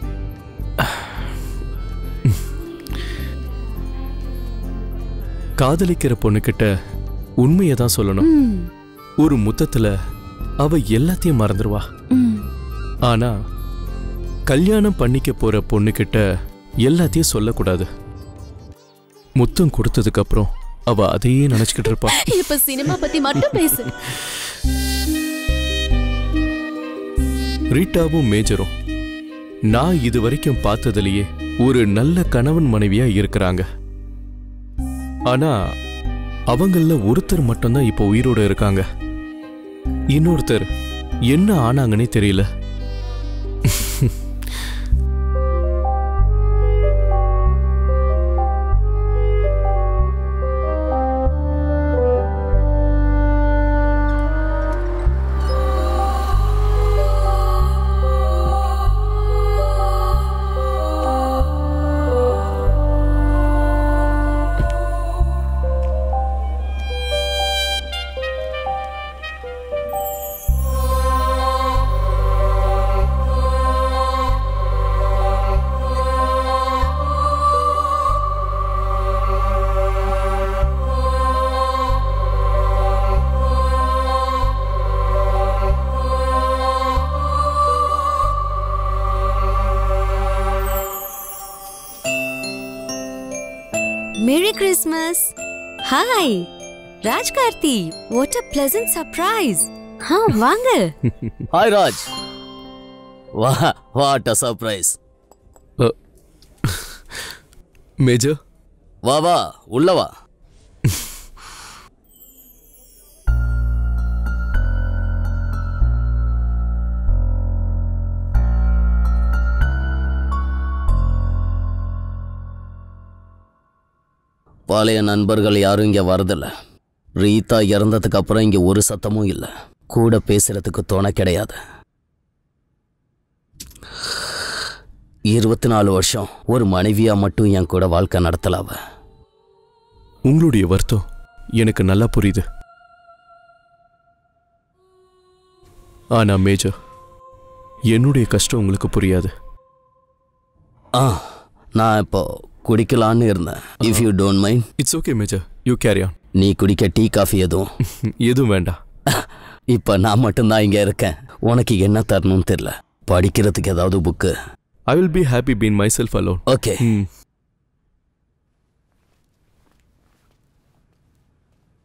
காதலிக்கிற பொண்ணுகிட்ட உண்மையை தான் சொல்லணும். ஒரு முத்தத்துல அவ எல்லாத்தையும் மறந்துடுவா. ஆனா கல்யாணம் பண்ணிக்க போற பொண்ணுகிட்ட எல்லாத்தையும் சொல்லக்கூடாது. முத்தம் கொடுத்ததுக்கு அப்புறம் அவ அதையே நினைச்சுக்கிட்டு இருப்பா. இப்ப சினிமா பத்தி மட்டும் பேசு. ரீட்டாவும் மேஜரும் நான் இது வரைக்கும் பார்த்ததுலயே ஒரு நல்ல கணவன் மனைவியா இருக்கிறாங்க. ஆனா அவங்கள ஒருத்தர் மட்டும்தான் இப்போ உயிரோட இருக்காங்க. இன்னொருத்தர் என்ன ஆனாங்கன்னே தெரியல. Merry Christmas. Hi, Raj Karthi. What a pleasant surprise. வாங்க. Hi Raj. What a surprise. Major, வா உள்ள வா. பழைய நண்பர்கள் யாரும் இங்க வரதில்ல. ரீதா இறந்ததுக்கு அப்புறம் இங்க ஒரு சத்தமும் இல்லை. கூட பேசுறதுக்கு துணை கிடையாது. 24 வருஷம் ஒரு மனைவியா மட்டும் என் கூட வாழ்க்கை நடத்தலாவ. உங்களுடைய வருத்தம் எனக்கு நல்லா புரியுது. ஆனா மேஜர், என்னுடைய கஷ்டம் உங்களுக்கு புரியாது. நான் இப்போ குடிக்கலான்னு இருந்தேன். If you don't mind. It's okay major, you carry on. நீ குடிக்க டீ காஃபி எதுவும்? எதுவும் வேண்டாம். இப்ப நான் மட்டும்தான் இங்க இருக்கேன். உனக்கு என்ன தரணும்னு தெரியல. படிக்கிறதுக்கு ஏதாவது book? I will be happy being myself alone. Okay.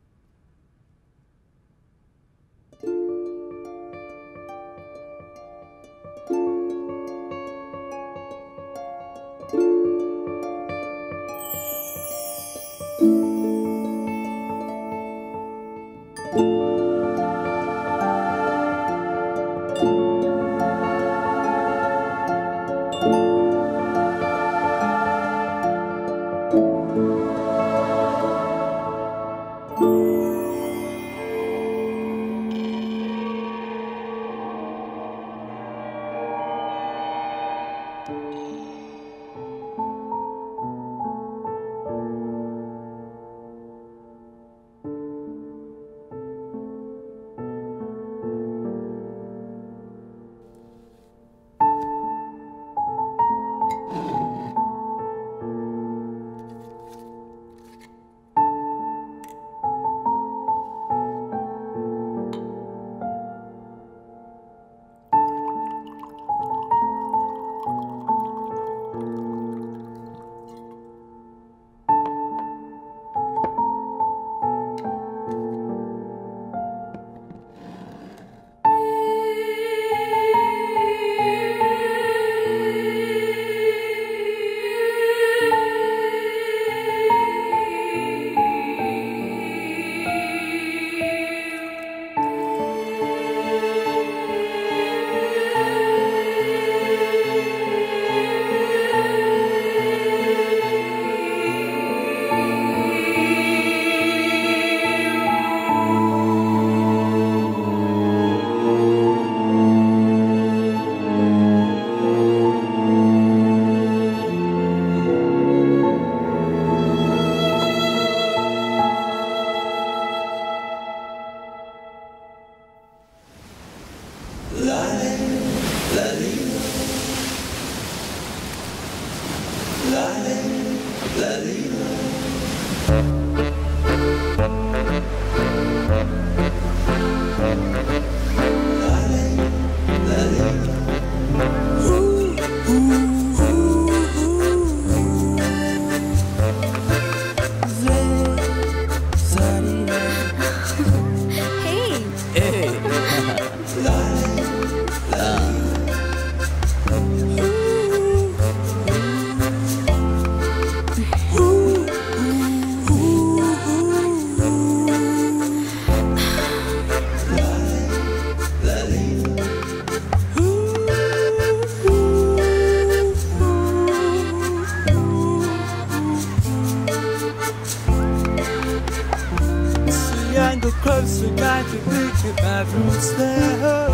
little closer, got to think about who's there.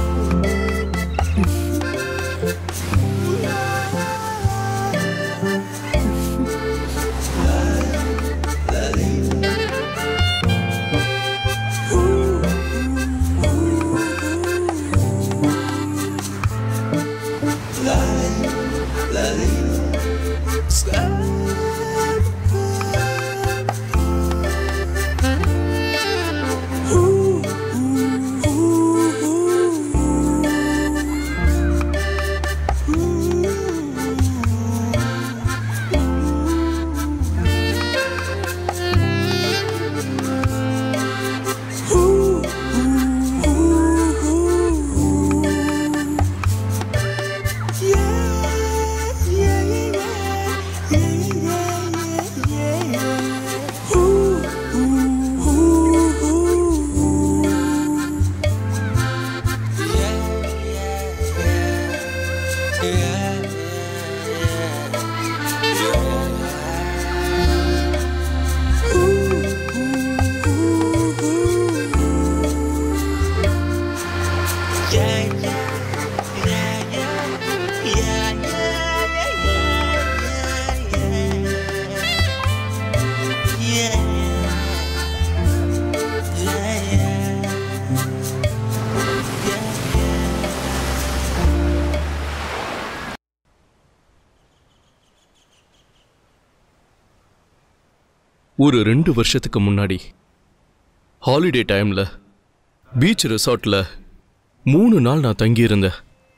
ஒரு 2 வருஷத்துக்கு முன்னாடி ஹாலிடே டைம்ல பீச் ரிசார்ட்ல 3 நாள் நான் தங்கியிருந்தேன்.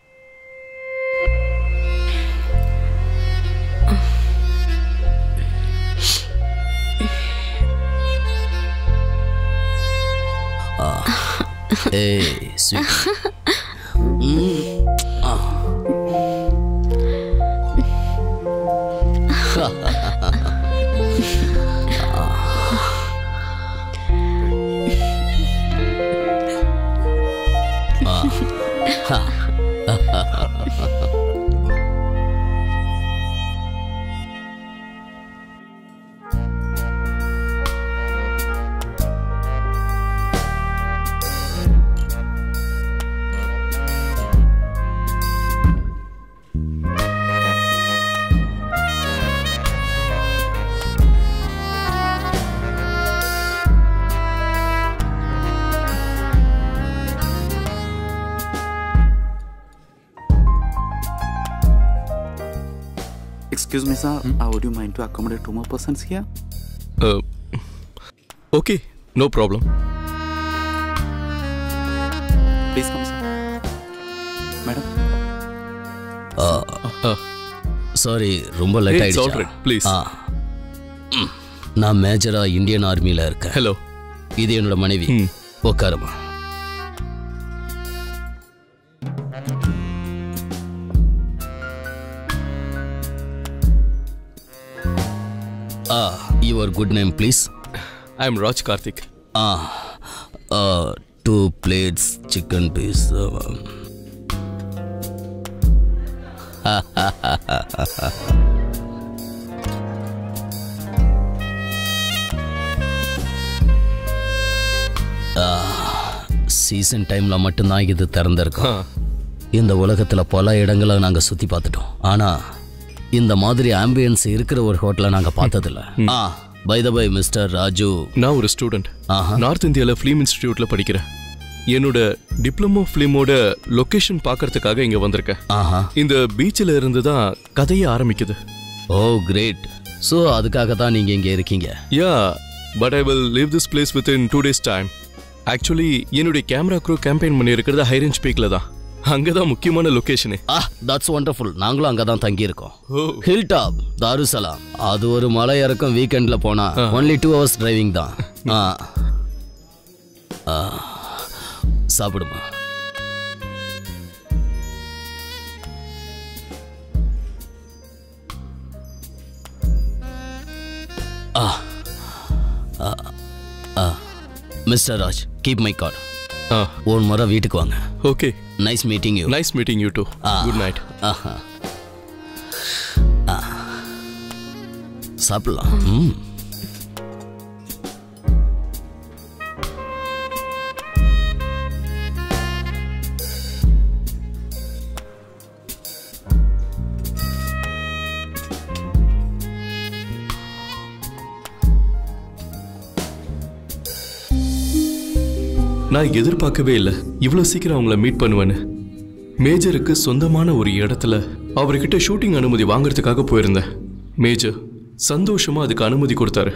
Excuse me, sir. Would you mind to accommodate 2 more persons here? Okay, no problem. Please come, sir. Madam. Sorry, ரொம்ப late ஆயிடுச்சு. It's all right, please. நான் மேஜரா இந்தியன் ஆர்மில இருக்கேன். Hello. இது என்னோட மனைவி. உட்காருமா. Your good name, please. I am Raj Karthik. 2 plates chicken piece. Season டைம்ல மட்டும்தான் இது திறந்திருக்கும். இந்த உலகத்துல பல இடங்களை நாங்க சுத்தி பார்த்துட்டோம். ஆனா இந்த மாதிரி ஆம்பியன்ஸ் இருக்கிற ஒரு ஹோட்டலை நாங்க பார்த்ததில்ல. By the by mister Raju, நான் ஒரு ஸ்டூடெண்ட். நார்த் இந்தியால ஃபிலிம் இன்ஸ்டிடியூட்ல படிக்கிறேன். என்னோட டிப்ளமோ ஃபிலிமோட லொகேஷன் பார்க்கறதுக்காக இங்க வந்திருக்கேன். இந்த பீச்சில் இருந்து தான் கதையே ஆரம்பிக்குது. ஓ கிரேட். ஸோ அதுக்காக தான் நீங்க இங்க இருக்கீங்க? Yeah, but I will leave this place within 2 days time. Actually என்னுடைய கேமரா க்ரூ கேம்பெயின் பண்ணி இருக்கிறது ஹைரேஞ்ச் பீக்ல தான். அங்கதான் முக்கியமான லொகேஷனே. That's wonderful. நாங்களும் அங்கதான் தங்கி இருக்கோம். Hill top Darussalam. அது ஒரு மலை இறக்கம். வீக்கெண்ட்ல போனா only 2 hours டிரைவிங் தான். சாப்பிடுமா? Mister Raj, keep my card. ஒரு முறை வீட்டுக்கு வாங்க. Okay. Nice meeting you. Nice meeting you too. Good night. சாப்பிடலாம். நான் எதிர்பார்க்கவே இல்லை இவ்வளோ சீக்கிரம் அவங்கள மீட் பண்ணுவேன்னு. மேஜருக்கு சொந்தமான ஒரு இடத்துல அவர்கிட்ட ஷூட்டிங் அனுமதி வாங்குறதுக்காக போயிருந்தேன். மேஜர் சந்தோஷமா அதுக்கு அனுமதி கொடுத்தாரு.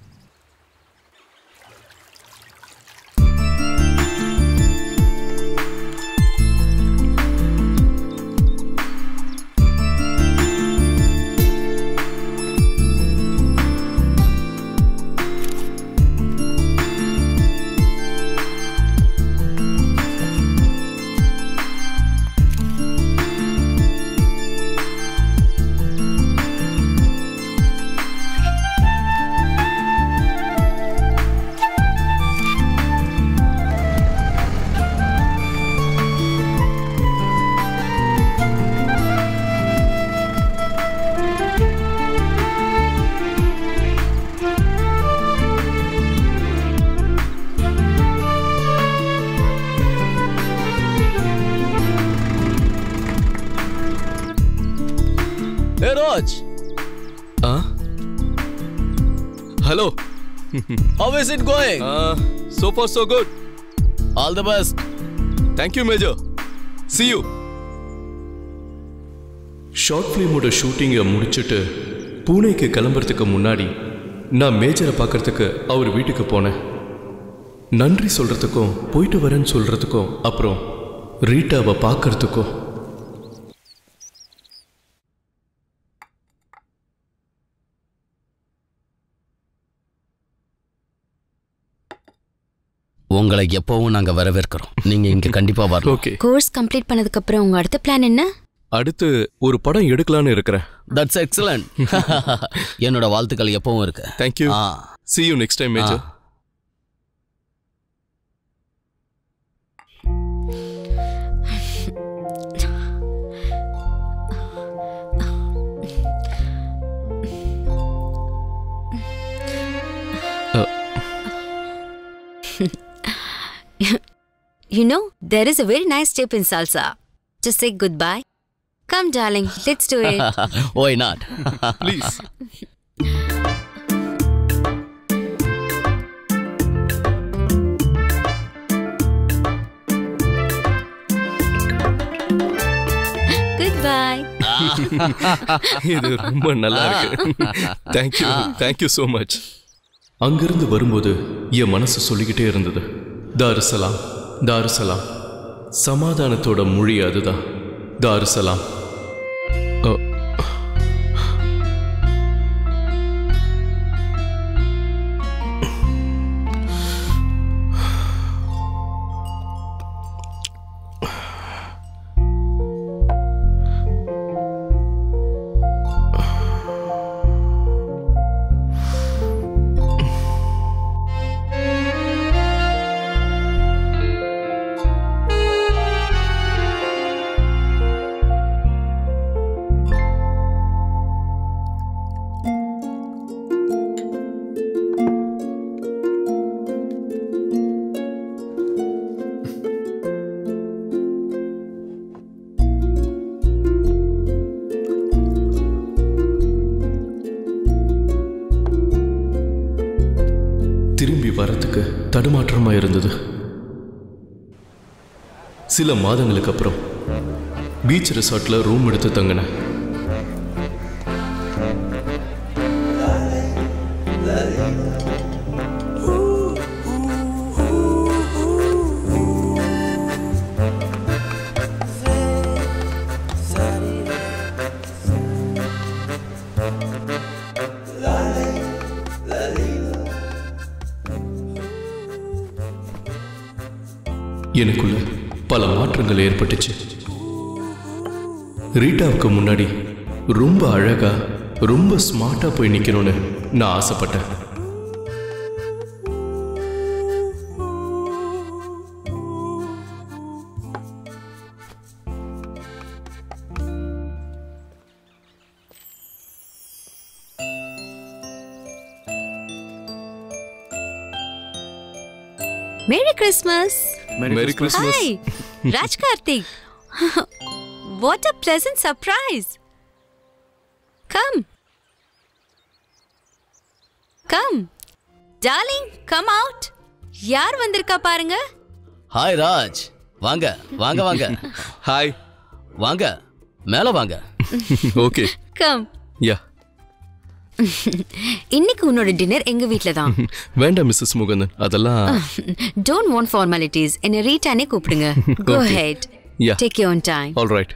Hey Raj. Hello. How is it going? So far so good. All the best. Thank you Major. See you. Short ஃபிலிமோட ஷூட்டிங்கை முடிச்சுட்டு பூனேக்கு கிளம்புறதுக்கு முன்னாடி நான் மேஜரை பார்க்கறதுக்கு அவர் வீட்டுக்கு போனேன். நன்றி சொல்றதுக்கும் போயிட்டு வரேன்னு சொல்றதுக்கும் அப்புறம் ரீட்டாவை பார்க்கறதுக்கும். உங்களை எப்பவும் நாங்க வரவேற்கிறோம். நீங்க இங்க கண்டிப்பா வரணும். ஓகே. கோர்ஸ் கம்ப்ளீட் பண்ணதுக்கு அப்புறம் உங்க அடுத்த பிளான் என்ன? அடுத்து ஒரு படம் எடுக்கலான்னு இருக்கிறேன். That's excellent. என்னோட வாழ்த்துக்கள் எப்பவும் இருக்கு. Thank you. See you next time Major. You know, there is a very nice step in salsa. Just say goodbye. Come, darling, let's do it. Why not? Please. Goodbye. இது ரொம்ப நல்லா இருக்கு. Thank you so much. அங்கிருந்து வரும்போது என் மனசு சொல்லிக்கிட்டே இருந்தது, தாருசலாம் தாருசலாம். சமாதானத்தோட மொழி அதுதான், தாருசலாம். திரும்பி வரத்துக்கு தடுமாற்றமா இருந்தது. சில மாதங்களுக்கு அப்புறம் பீச் ரிசார்ட்ல ரூம் எடுத்து தங்கினேன். எனக்குள்ள பல மாற்றங்கள் ஏற்பட்டுச்சு. ரீட்டாவுக்கு முன்னாடி ரொம்ப அழகா ரொம்ப ஸ்மார்ட்டா போய் நிக்கணும்னு நான் ஆசைப்பட்டேன். Merry Christmas. Merry Christmas. Hi, Raj Karthik. What a pleasant surprise. Come. Come. Darling, come out. யார் வந்திருக்கா பாருங்க. ஹாய் ராஜ், வாங்க வாங்க வாங்க. ஹாய், வாங்க மேல வாங்க. Okay come. யா. இன்னைக்கு உன்னோட டின்னர் எங்க வீட்ல தான். வேண்டாம் மிஸ்ஸஸ் முகுந்தன், அதெல்லாம். Don't want formalities. என்ன ரீட்டானே கூப்பிடுங்க. Go ahead. Yeah. Take your own time. All right.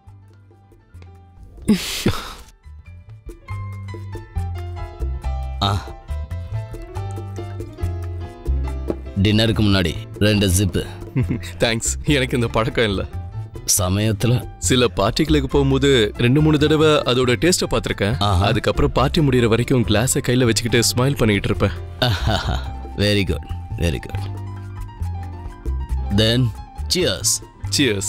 டின்னருக்கு முன்னாடி 2 ஜிப்பு. தேங்க்ஸ். எனக்கு இந்த பழக்கம் இல்லை. சமயத்துல சில பார்ட்டிகளுக்கு போகும்போது 2-3 தடவை அதோட டேஸ்ட்டை பார்த்துருக்கேன். அதுக்கப்புறம் பார்ட்டி முடிகிற வரைக்கும் கிளாஸை கையில் வச்சுக்கிட்டு ஸ்மைல் பண்ணிக்கிட்டு இருப்பேன். Very good, very good. Then cheers. Cheers.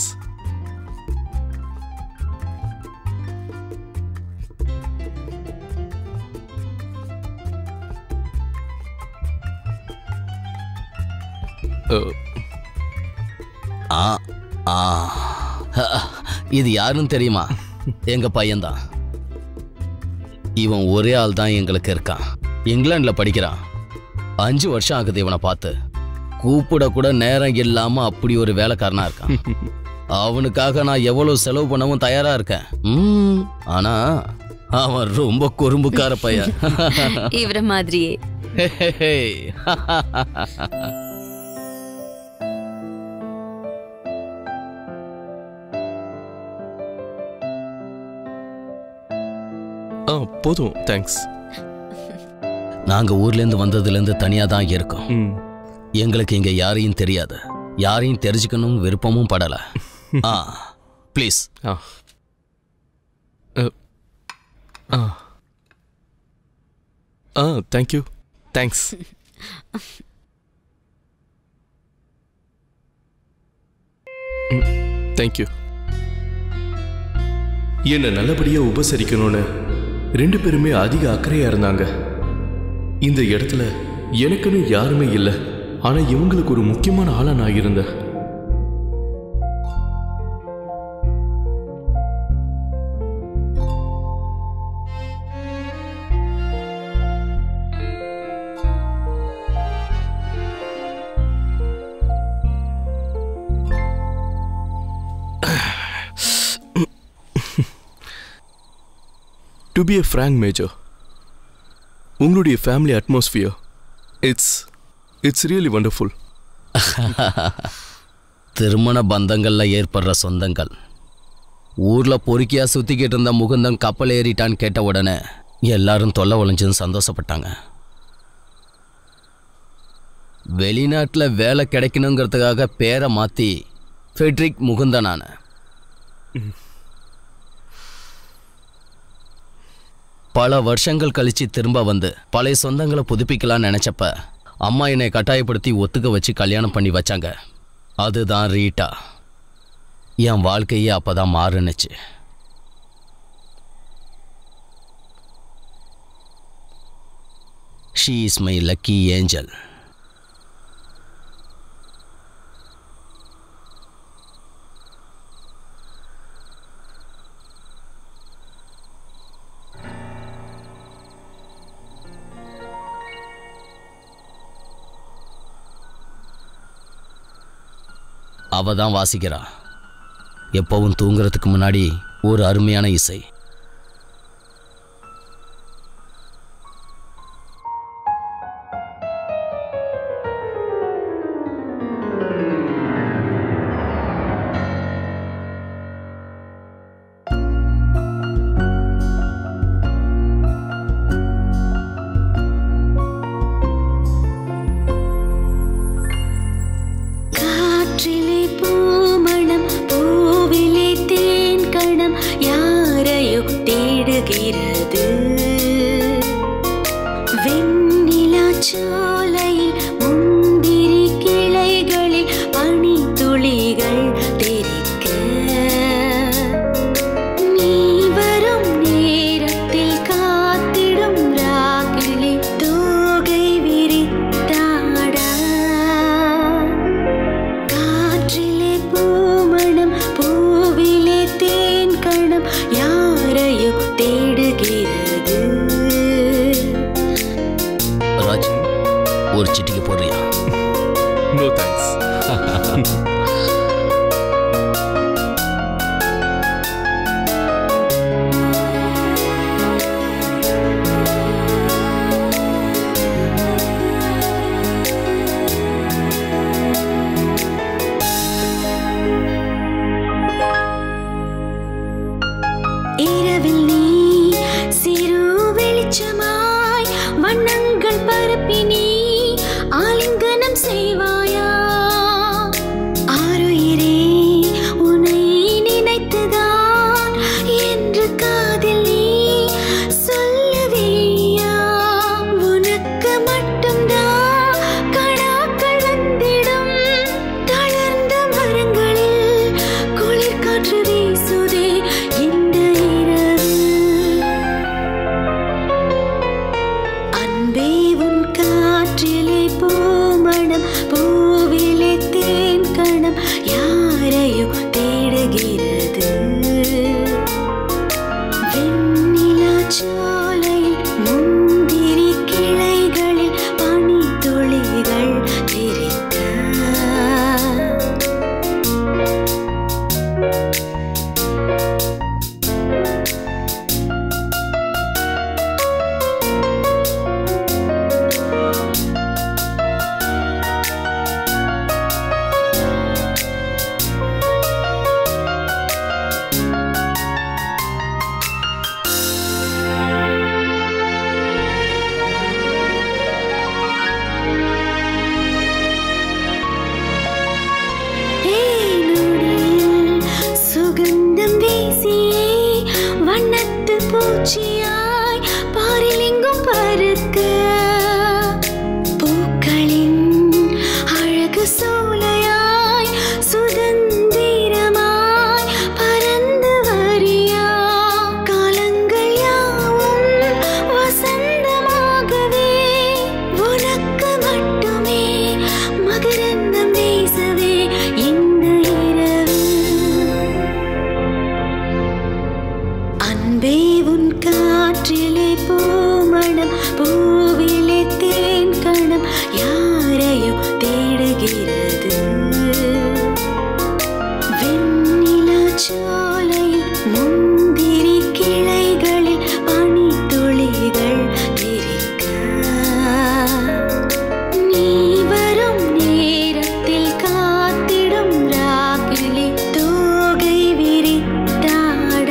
இது யாருன்னு தெரியுமா? எங்க பையன்தான். இவன் ஒரே ஆள் தான் எங்களுக்கு இருக்கான். இங்கிலாந்துல படிக்கிறான். 5 வருஷம் ஆகுது இவனை பார்த்து. கூப்பிட கூட நேரம் இல்லாம அப்படி ஒரு வேலைக்காரனா இருக்கான். அவனுக்காக நான் எவ்வளவு செலவு பண்ணவும் தயாரா இருக்கேன். ஆனா அவன் ரொம்ப குறும்புக்கார பையன். இவர மாதிரியே. போதும், தேங்க்ஸ். நாங்க ஊர்ல இருந்து வந்ததுல இருந்து தனியா தான் இருக்கோம். எங்களுக்கு இங்க யாரையும் தெரியாது. யாரையும் தெரிஞ்சுக்கணும் விருப்பமும் படல. ப்ளீஸ். தேங்க்யூ. தேங்க்ஸ். தேங்க்யூ. என்னை நல்லபடியா உபசரிக்கணும்னு 2 பேருமே அதிக அக்கறையா இருந்தாங்க. இந்த இடத்துல எனக்குன்னு யாருமே இல்லை. ஆனா இவங்களுக்கு ஒரு முக்கியமான ஆளா நான் இருந்தேன். To be a frank, Major, உங்களுடைய family atmosphere it's really wonderful. திருமண பந்தங்கள்ல ஏற்படுற சொந்தங்கள். ஊர்ல பொறுக்கியா சுத்திக்கிட்டு இருந்த முகுந்தன் கப்பல் ஏறிட்டான்னு கேட்ட உடனே எல்லாரும் தொல்லை ஒழிஞ்சுன்னு சந்தோஷப்பட்டாங்க. வெளிநாட்டில் வேலை கிடைக்கணுங்கிறதுக்காக பேரை மாற்றி ஃபெட்ரிக் முகுந்தனான. பல வருஷங்கள் கழிச்சு திரும்ப வந்து பழைய சொந்தங்களை புதுப்பிக்கலான்னு நினைச்சப்ப அம்மா என்னை கட்டாயப்படுத்தி ஒத்துக்க வச்சு கல்யாணம் பண்ணி வச்சாங்க. அதுதான் ரீட்டா. என் வாழ்க்கையே அப்பதான் மாறுனுச்சு. She is my lucky angel. அவ தான் வாசிக்கிறா. எப்பவும் தூங்குறதுக்கு முன்னாடி ஒரு அருமையான இசை. ஒரு சிட்டிக்கு போடுறியா? No thanks. இரவில் நீ சிறு வெளிச்சமாய் வண்ணங்கள் பரப்பி நீ ஆலிங்கனம் செய்வாயா ஆருயிரே உன்னை நினைத்துதான் என்று காதில் நீ சொல்லுவேயா உனக்கு மட்டும்தான் கடாக்கள் வந்திடும் தளர்ந்த மரங்களில் குளிர் காற்று வீசுதே இந்த அன்பே உன் காற்றிலே பூமணம் பூவிலே தேன் கணம் யாரையோ தேடுகிறது வெண்ணிலா சோலையில் முந்திரி கிளைகளில் பனி துளிகள் தெரித்த சுகந்தம் வீசியே வண்ணத்து பூச்சியாய் பாரிலெங்கும் பறக்க பூக்களின் அழகு சோலையாய் சுதந்திரமாய் பறந்து வரியா காலங்கள் யாவும் வசந்தமாகவே உனக்கு மட்டுமே மகரந்தம் வீசவே இந்த இரவு அன்பே உன் காற்றிலே பூமணம் பூவிலே தேன் கணம் யாரையோ தேடுகிறது வெண்ணிலா சோலையில் முந்திரி கிளைகளில் பனி துளிகள் தெரிக்க நீ வரும் நேரத்தில் காத்திடும் ராக்கிளி தோகை விரித்தாட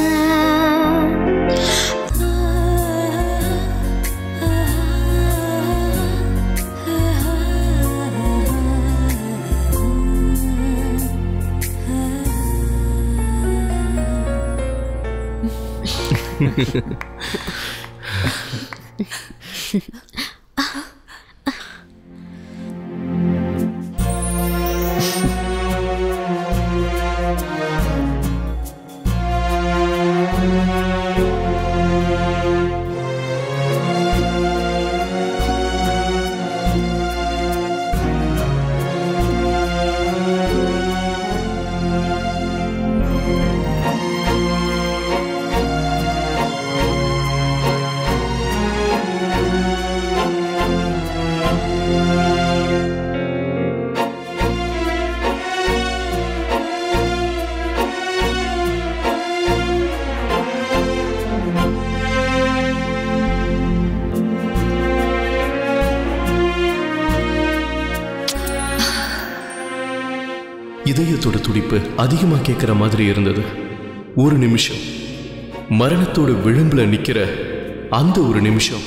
இதயத்தோட துடிப்பு அதிகமா கேட்கிற மாதிரி இருந்தது. ஒரு நிமிஷம் மரணத்தோட விளிம்புல நிக்கிற அந்த ஒரு நிமிஷம்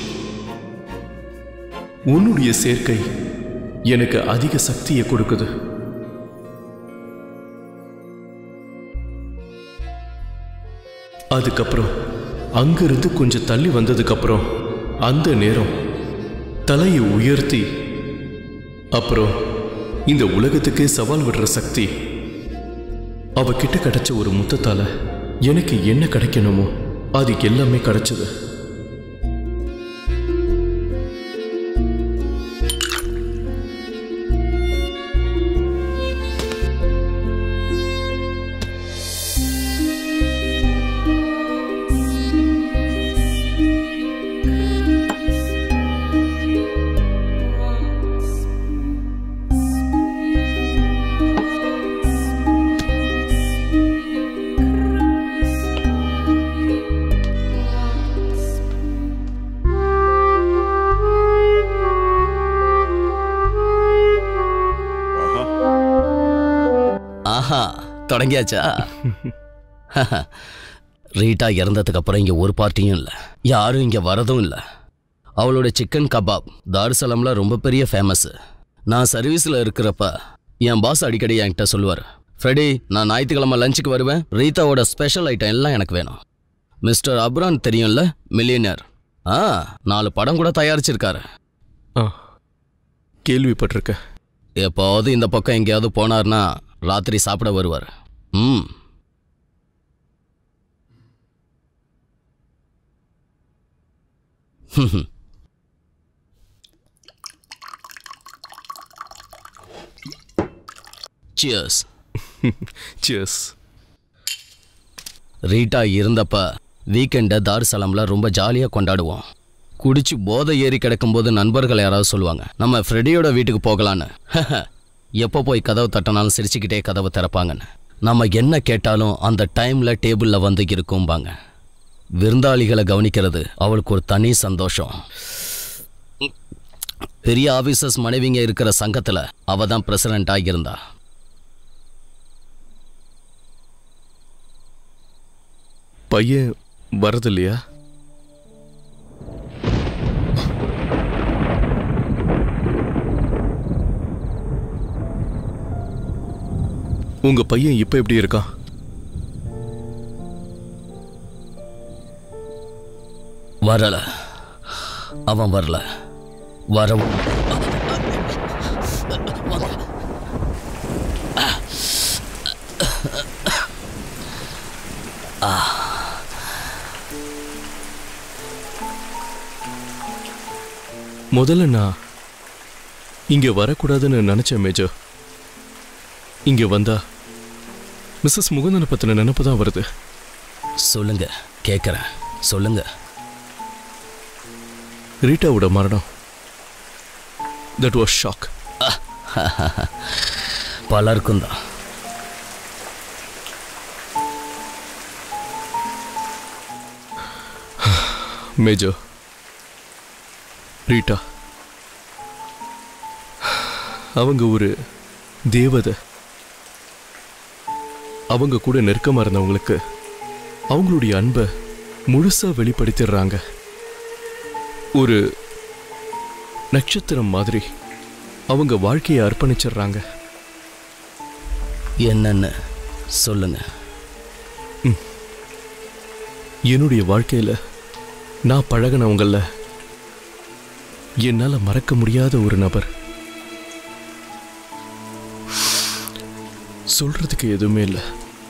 உன்னுடைய சேர்க்கை எனக்கு அதிக சக்தியை கொடுக்குது. அதுக்கப்புறம் அங்கிருந்து கொஞ்சம் தள்ளி வந்ததுக்கு அப்புறம் அந்த நேரம் தலையை உயர்த்தி அப்புறம் இந்த உலகத்துக்கே சவால் விடுற சக்தி அவகிட்ட கிடைச்ச ஒரு முத்தத்தால எனக்கு என்ன கிடைக்கணுமோ அது எல்லாமே கிடைச்சது. ஆஹா தொடங்கியாச்சா? ரீட்டா இறந்ததுக்கு அப்புறம் இங்க ஒரு பார்ட்டியும் இல்லை, யாரும் இங்க வரதும் இல்லை. அவளோட சிக்கன் கபாப் தாருசலாம்ல ரொம்ப பெரிய ஃபேமஸ். நான் சர்வீஸ்ல இருக்கிறப்ப என் பாஸ் அடிக்கடி என்கிட்ட சொல்லுவார், ஃப்ரெடி நான் ஞாயிற்றுக்கிழமை லஞ்சுக்கு வருவேன், ரீத்தாவோட ஸ்பெஷல் ஐட்டம் எல்லாம் எனக்கு வேணும். மிஸ்டர் அப்ரான் தெரியும்ல, மில்லியனர். 4 படம் கூட தயாரிச்சிருக்காரு. கேள்விப்பட்டிருக்க. எப்போது இந்த பக்கம் எங்கேயாவது போனார்னா ராத்திரி சாப்பிட வருவார். Cheers. Cheers. ரீட்டா இருந்தப்ப வீக்கெண்டை தாருசலாம்ல ரொம்ப ஜாலியாக கொண்டாடுவோம். குடிச்சு போதை ஏறி கிடக்கும்போது நண்பர்கள் யாராவது சொல்லுவாங்க, நம்ம ஃப்ரெடியோட வீட்டுக்கு போகலான்னு. எப்போ போய் கதவு தட்டினாலும் சிரிச்சுக்கிட்டே கதவை திறப்பாங்கன்னு. நம்ம என்ன கேட்டாலும் அந்த டைமில் டேபிளில் வந்து இருக்கும்பாங்க. விருந்தாளிகளை கவனிக்கிறது அவளுக்கு ஒரு தனி சந்தோஷம். பெரிய ஆஃபீஸர்ஸ் மனைவிங்க இருக்கிற சங்கத்தில் அவள் தான் பிரசிடெண்ட்டாக இருந்தா. பையன் வரது இல்லையா? உங்க பையன் இப்ப எப்படி இருக்கான்? வரல, அவன் வரல. வரவும் முதல்ல நான் இங்க வரக்கூடாதுன்னு நினைச்சேன் மேஜர். இங்க வந்தா மிஸ்ஸஸ் முகுந்தனை பத்தின நினைப்பு தான் வருது. சொல்லுங்க, கேட்குறேன், சொல்லுங்க. ரீட்டாவோட மரணம், தட் வாஸ் ஷாக். பலருக்கும் தான். மேஜர், ரீட்டா அவங்க ஒரு தேவதை. அவங்க கூட நெருக்கமாக இருந்தவங்களுக்கு அவங்களுடைய அன்பை முழுசா வெளிப்படுத்திடுறாங்க. ஒரு நட்சத்திரம் மாதிரி அவங்க வாழ்க்கையை அர்ப்பணிச்சிடுறாங்க. என்னன்னு சொல்லுங்க. என்னுடைய வாழ்க்கையில் நான் பழகினவங்கள என்னால் மறக்க முடியாத ஒரு நபர். சொல்றதுக்கு எதுவுமே இல்லை.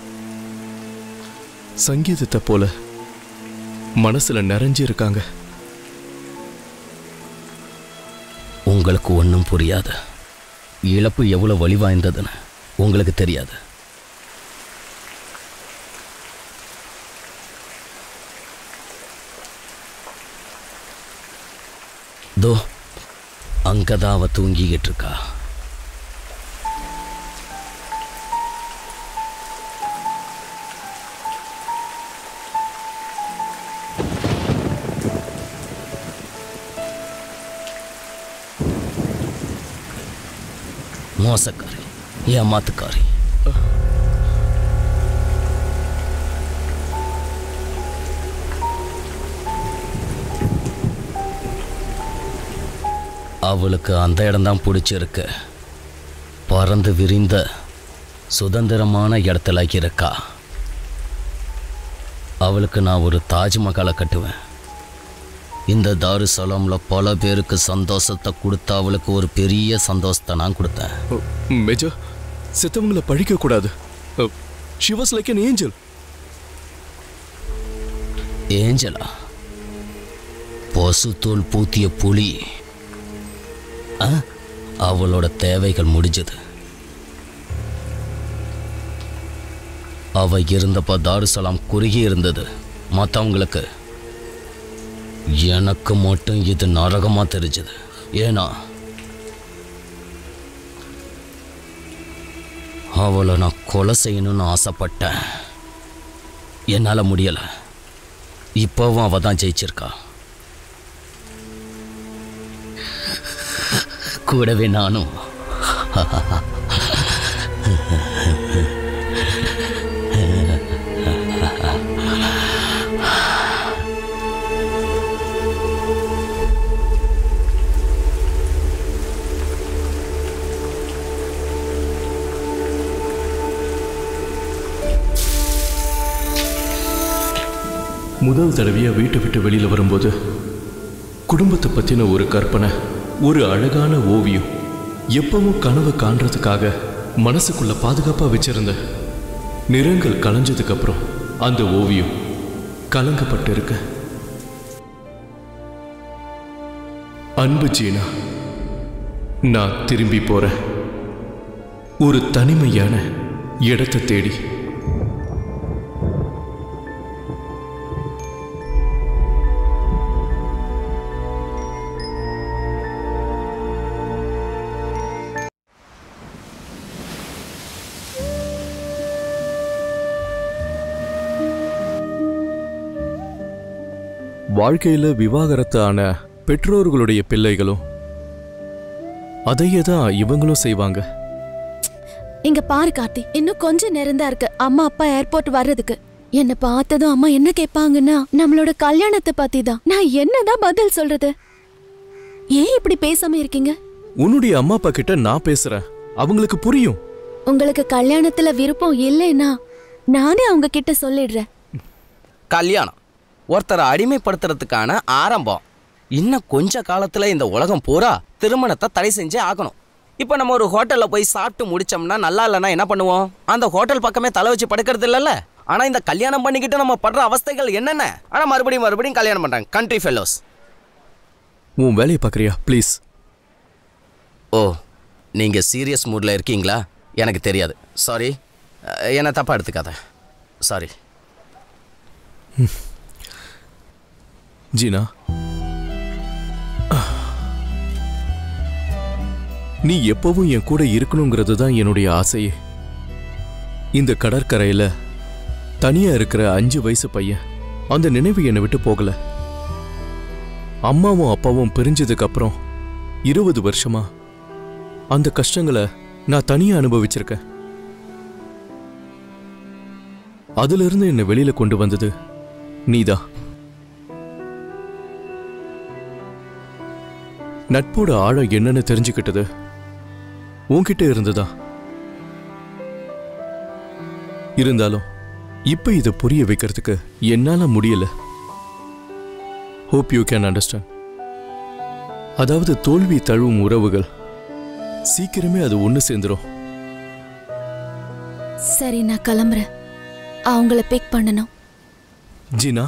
சங்கீதத்தை போல மனசுல நிறைஞ்சு இருக்காங்க. உங்களுக்கு ஒன்றும் புரியாது. இழப்பு எவ்வளவு வலி வாய்ந்ததுன்னு உங்களுக்கு தெரியாது. தோ அங்கதான் அவ தூங்கிக்கிட்டு இருக்கா. மோசக்காரி, ஏமாத்துக்காரி. அவளுக்கு அந்த இடம்தான் பிடிச்சிருக்கு. பறந்து விரிந்த சுதந்திரமான இடத்துல இருக்கா. அவளுக்கு நான் ஒரு தாஜ்மஹாலை கட்டுவேன். இந்த தாருசலாம்ல பல பேருக்கு சந்தோஷத்தை கொடுத்த அவளுக்கு ஒரு பெரிய சந்தோஷத்தை நான் கொடுத்தேன். மேஜர், செத்தவங்களை பழிக்க கூடாது. She was like an angel. ஏஞ்சலா? பசுத்தோல் பூத்திய புலி. அவளோட தேவைகள் முடிஞ்சது. அவ இருந்தப்ப தாருசலாம் குறுகி இருந்தது. மற்றவங்களுக்கு, எனக்கு மட்டும் இது நரகமா தெரிஞ்சது. ஏன்னா அவளை நான் கொலை செய்யணும்னு ஆசைப்பட்டேன். என்னால முடியல. இப்பவும் அவ தான் ஜெயிச்சிருக்கா. கூடவே நானும். முதல் தடவையா வீட்டை விட்டு வெளியில வரும்போது குடும்பத்தை பத்தின ஒரு கற்பனை, ஒரு அழகான ஓவியம், எப்பவும் கனவு காண்றதுக்காக மனசுக்குள்ள பாதுகாப்பா வச்சிருந்த நிறங்கள் கலைஞ்சதுக்கு அப்புறம் அந்த ஓவியம் கலங்கப்பட்டு இருக்கு. அன்பு ஜீனா, நான் திரும்பி போறேன் ஒரு தனிமையான இடத்தை தேடி. வாழ்க்கையில விவாகரத்தான பெற்றோர்களுடைய பிள்ளைகளும் அதையே தான் இவங்களும் செய்வாங்க. இங்க பாரு கார்த்தி, இன்னும் கொஞ்சம் நேரம் தான் இருக்கு அம்மா அப்பா ஏர்போர்ட் வர்றதுக்கு. என்ன பார்த்ததும் அம்மா என்ன கேட்பாங்கன்னா நம்மளோட கல்யாணத்தை பத்தி தான். நான் என்னதான் பதில் சொல்றது? ஏன் இப்படி பேசாம இருக்கீங்க? உன்னுடைய அம்மா அப்பா கிட்ட நான் பேசுறேன், அவங்களுக்கு புரியும். உங்களுக்கு கல்யாணத்துல விருப்பம் இல்லைன்னா நானே அவங்க கிட்ட சொல்லிடுறேன். கல்யாணம் ஒருத்தரை அடிமைப்படுத்துறதுக்கான ஆரம்பம். இன்னும் கொஞ்ச காலத்துல இந்த உலகம் பூரா திருமணத்தை தடை செஞ்சே ஆகணும். இப்போ நம்ம ஒரு ஹோட்டல்ல போய் சாப்பிட்டு முடிச்சோம்னா நல்லா இல்லைன்னா என்ன பண்ணுவோம்? அந்த ஹோட்டல் பக்கமே தலை வச்சு படுக்கிறது இல்லைல்ல. ஆனா இந்த கல்யாணம் பண்ணிக்கிட்டு நம்ம படுற அவஸ்தைகள் என்னென்ன? ஆனா மறுபடியும் கல்யாணம் பண்றாங்க கண்ட்ரி ஃபெல்லோஸ். உன் வேலையை பார்க்குறியா ப்ளீஸ்? ஓ, நீங்க சீரியஸ் மூட்ல இருக்கீங்களா? எனக்கு தெரியாது, சாரி. என்ன தப்பா எடுத்துக்காத, சாரி. ஜீனா, நீ எப்பவும் என் கூட இருக்கணுங்கிறது தான் என்னுடைய ஆசையே. இந்த கடற்கரையில தனியா இருக்கிற 5 வயசு பையன், அந்த நினைவு என்னை விட்டு போகல. அம்மாவும் அப்பாவும் பிரிஞ்சதுக்கு அப்புறம் 20 வருஷமா அந்த கஷ்டங்களை நான் தனியா அனுபவிச்சிருக்கேன். அதுல இருந்து என்னை வெளியில கொண்டு வந்தது நீதான். நட்போட ஆழம் என்னன்னு தெரிஞ்சுக்கிட்டது உன்கிட்ட இருந்ததா? இருந்தாலும் இப்ப இதை புரிய வைக்கிறதுக்கு என்னால முடியல. Hope you can understand. அதாவது தோல்வி தழுவும் உறவுகள் சீக்கிரமே அது ஒண்ணு சேர்ந்துரும். சரி, நான் கிளம்புறேன். அவங்கள பிக் பண்ணணும். ஜீனா,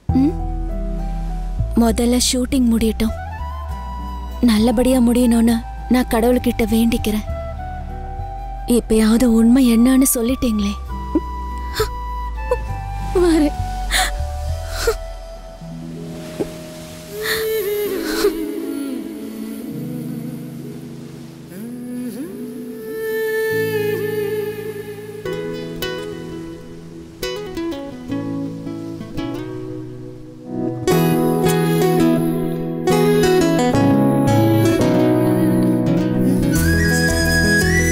முதல்ல ஷூட்டிங் முடியட்டும். நல்லபடியா முடியணும்னு நான் கடவுள்கிட்ட வேண்டிக்கிறேன். இப்பயாவது உண்மை என்னன்னு சொல்லிட்டீங்களே. வரேன்.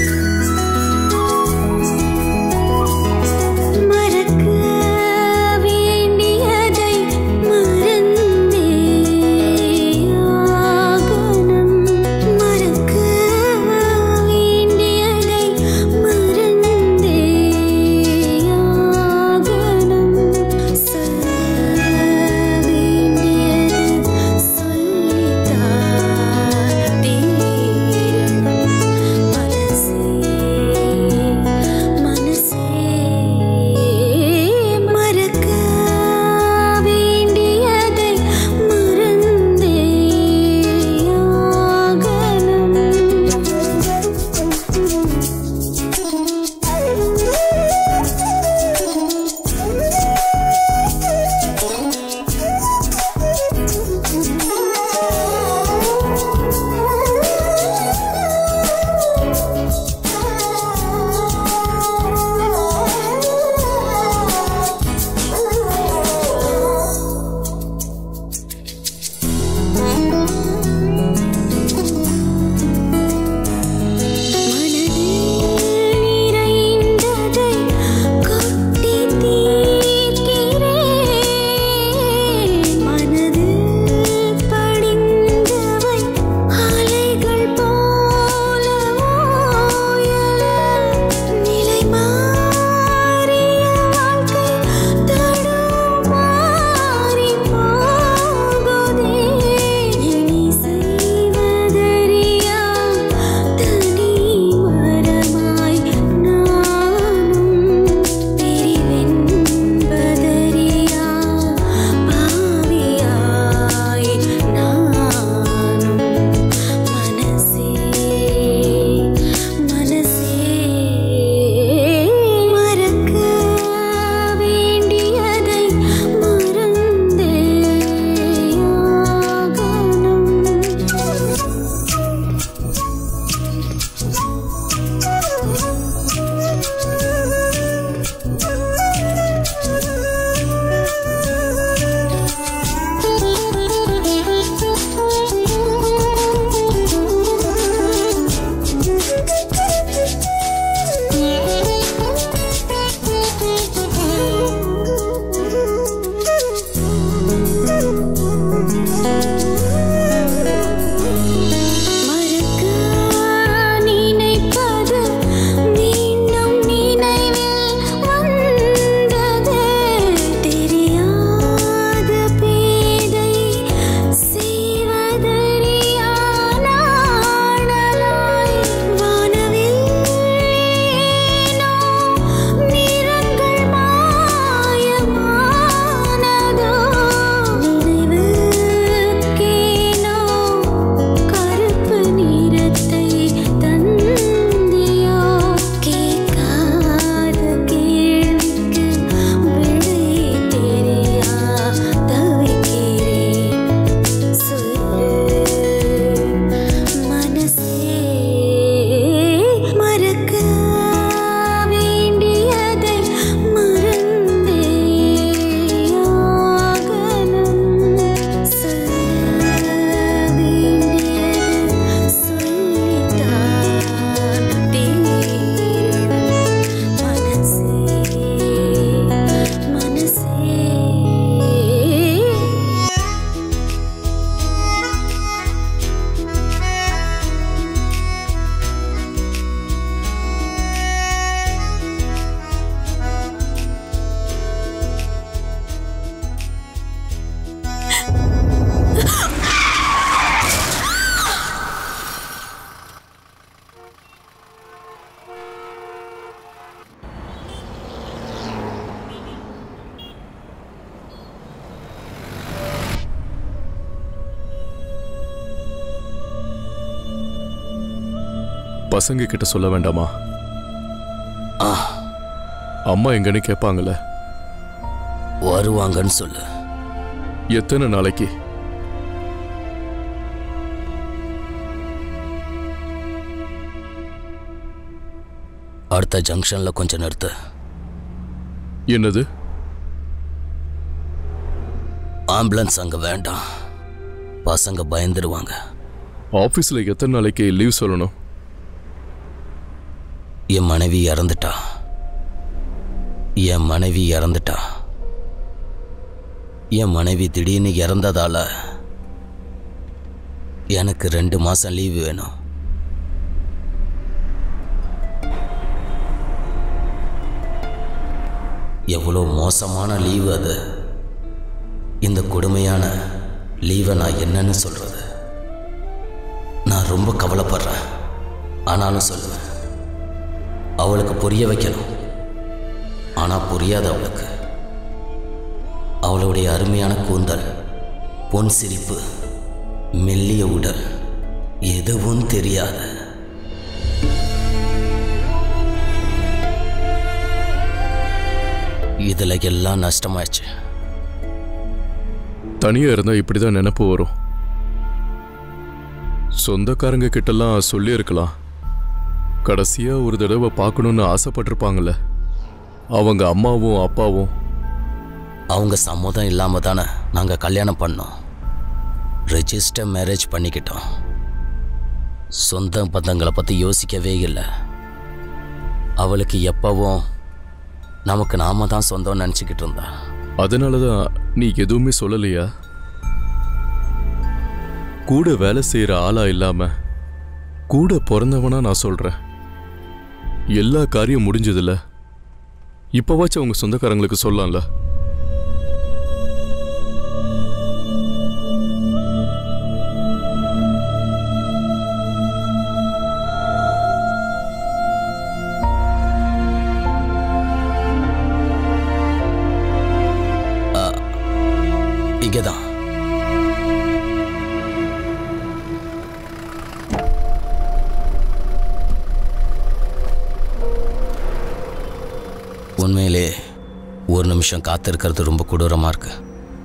மறக்க பசங்க கிட்ட சொல்ல வேண்டாமா? அம்மா எங்கன்னு கேட்பாங்கல்ல. வருவாங்கன்னு சொல்லு. எத்தனை நாளைக்கு? அடுத்த ஜங்ஷன்ல கொஞ்சம் நிறுத்து. என்னது? ஆம்புலன்ஸ் அங்க வேண்டாம், பசங்க பயந்துருவாங்க. ஆபீஸ்ல எத்தனை நாளைக்கு லீவ் சொல்லணும்? என் மனைவி இறந்துட்டா. என் மனைவி திடீர்னு இறந்ததால எனக்கு 2 மாசம் லீவு வேணும். எவ்வளோ மோசமான லீவு அது. இந்த கொடுமையான லீவை நான் என்னன்னு சொல்றது? நான் ரொம்ப கவலைப்படுறேன். ஆனாலும் சொல்லுவேன். அவளுக்கு புரிய வைக்கணும். ஆனா புரியாது அவளுக்கு. அவளுடைய அருமையான கூந்தல், பொன் சிரிப்பு, மெல்லிய உடல் எதுவும் தெரியாது. இதுல எல்லாம் நஷ்டமாயிடுச்சு. தனியா இருந்தா இப்படிதான் நினைப்பு வரும். சொந்தக்காரங்க கிட்டலாம் சொல்லி இருக்கலாம். கடைசியா ஒரு தடவை பார்க்கணும்னு ஆசைப்பட்டிருப்பாங்கல்ல. அவங்க அம்மாவும் அப்பாவும். அவங்க சம்மதம் இல்லாம தானே நாங்க கல்யாணம் பண்ணோம். ரெஜிஸ்டர் மேரேஜ் பண்ணிக்கிட்டோம். சொந்த பந்தங்களை பத்தி யோசிக்கவே இல்லை. அவளுக்கு எப்பவும் நமக்கு நாம தான் சொந்தம் நினச்சிக்கிட்டு இருந்தா. அதனாலதான் நீ எதுவுமே சொல்லலையா? கூட வேலை செய்யற ஆளா இல்லாம கூட பிறந்தவனா நான் சொல்றேன். எல்லா காரியம் முடிஞ்சதுல இப்பவாச்சும் அவங்க சொந்தக்காரங்களுக்கு சொல்லலாம்ல. இங்கதான். உண்மையிலே ஒரு நிமிஷம் காத்திருக்கிறது ரொம்ப கொடூரமா இருக்கு.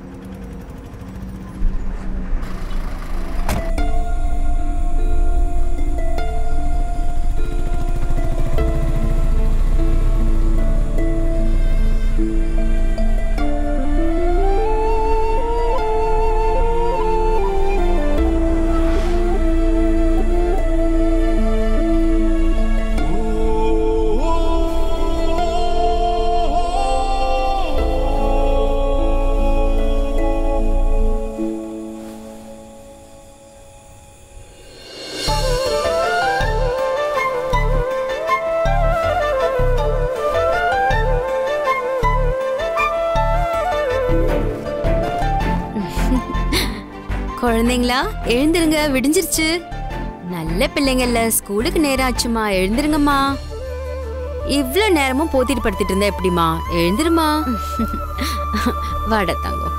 குழந்தைங்களா எழுந்திருங்க, விடிஞ்சிருச்சு. நல்ல பிள்ளைங்கல்ல, ஸ்கூலுக்கு நேரம் ஆச்சுமா, எழுந்திருங்கம்மா. இவ்வளவு நேரமும் போத்திட்டு படுத்திட்டு இருந்தா எப்படிமா? எழுந்திருமா. வாட தங்கம்.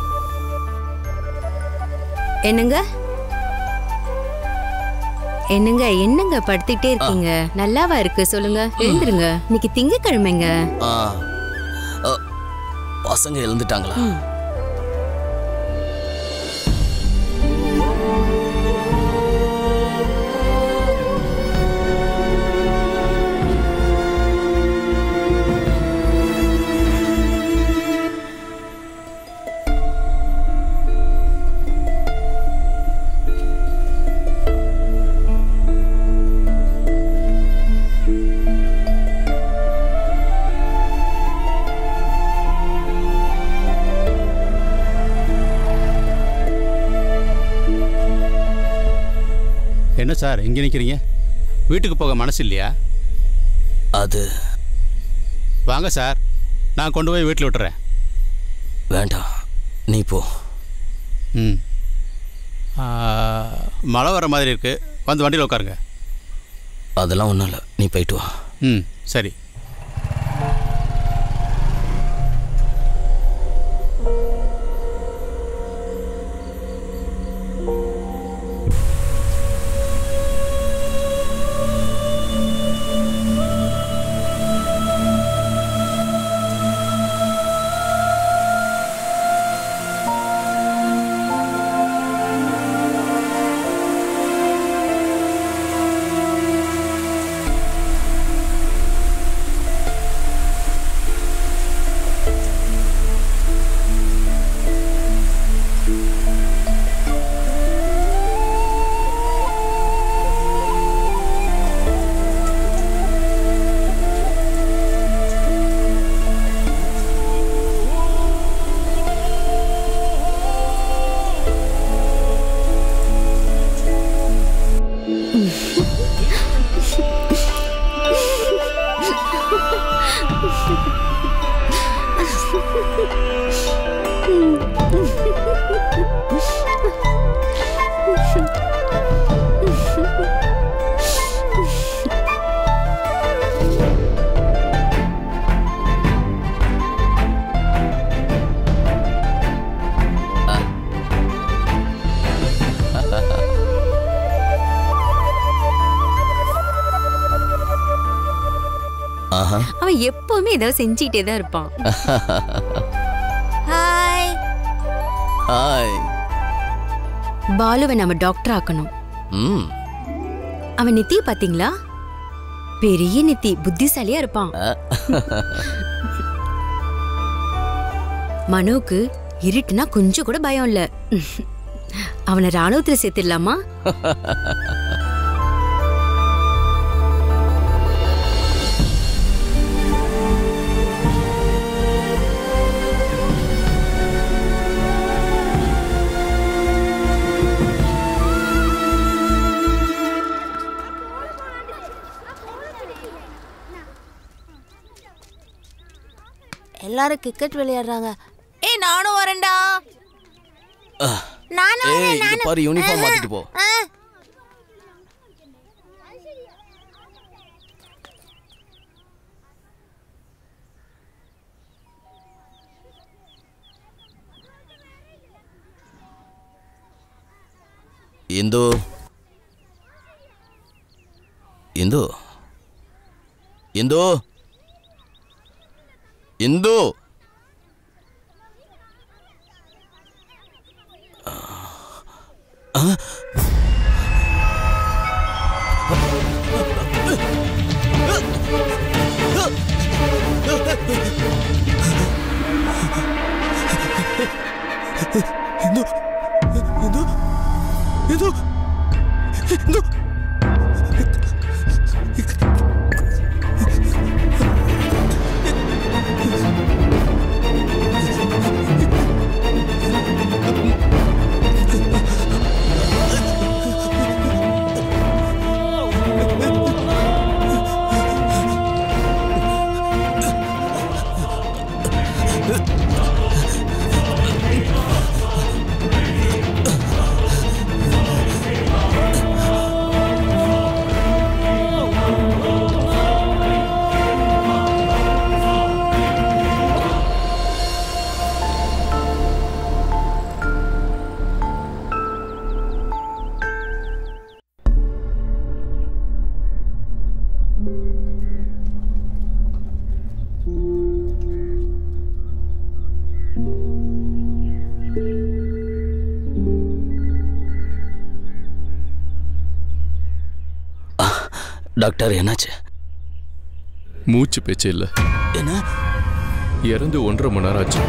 என்னங்க என்னங்க என்னங்க படுத்திட்டே இருக்கீங்க? நல்லாவா இருக்கு சொல்லுங்க, எழுந்திருங்க. இன்னைக்கு திங்கக்கிழமைங்க. பசங்க எழுந்துட்டாங்களா? என்ன சார் எங்கே நிற்கிறீங்க? வீட்டுக்கு போக மனசு இல்லையா? அது வாங்க சார், நான் கொண்டு போய் வீட்டில் விட்டுறேன். வேண்டாம், நீ போ. ம், மழை வர மாதிரி இருக்கு, வந்து வண்டியில் உட்காருங்க. அதெல்லாம் ஒன்றும் இல்லை, நீ போயிட்டு வா. ம், சரி. அவன் எப்பவுமே ஏதாவது செஞ்சுக்கிட்டே தான் இருப்பான். ஹாய். ஹாய். பாலுவை நம்ம டாக்டர் ஆக்கணும். அவன் நெத்திய பாத்தீங்களா? பெரிய நெத்தி, புத்திசாலியா இருப்பான். மனோக்கு இருட்டுனா கொஞ்சம் கூட பயம் இல்ல. அவனை ராணுவத்துல சேர்த்திடலாமா? எல்லாரும் கிரிக்கெட் விளையாடுறாங்க. ஏய் நானும் வரேன்டா. ஏய் இங்க பாரு, யூனிஃபார்ம் மாத்திட்டு போ. இந்து இந்து இந்து இந்து இந்து இந்து இந்து இந்து டாக்டர் என்னாச்சு? மூச்சு பேச்சு இல்ல. என்ன? இறந்து 1.5 மணி நேரம் ஆச்சு.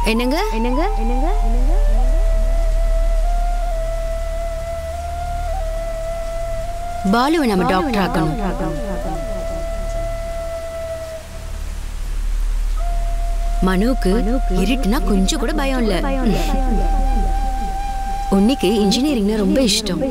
என்னங்க என்னங்க என்னங்க என்னங்க பாலுவை நம்ம டாக்டர் ஆக்கணும். மனுவுக்கு இருட்டுனா கொஞ்சம் கூட பயம் இல்ல. உன்னிக்கு இன்ஜினியரிங்னா ரொம்ப இஷ்டம்.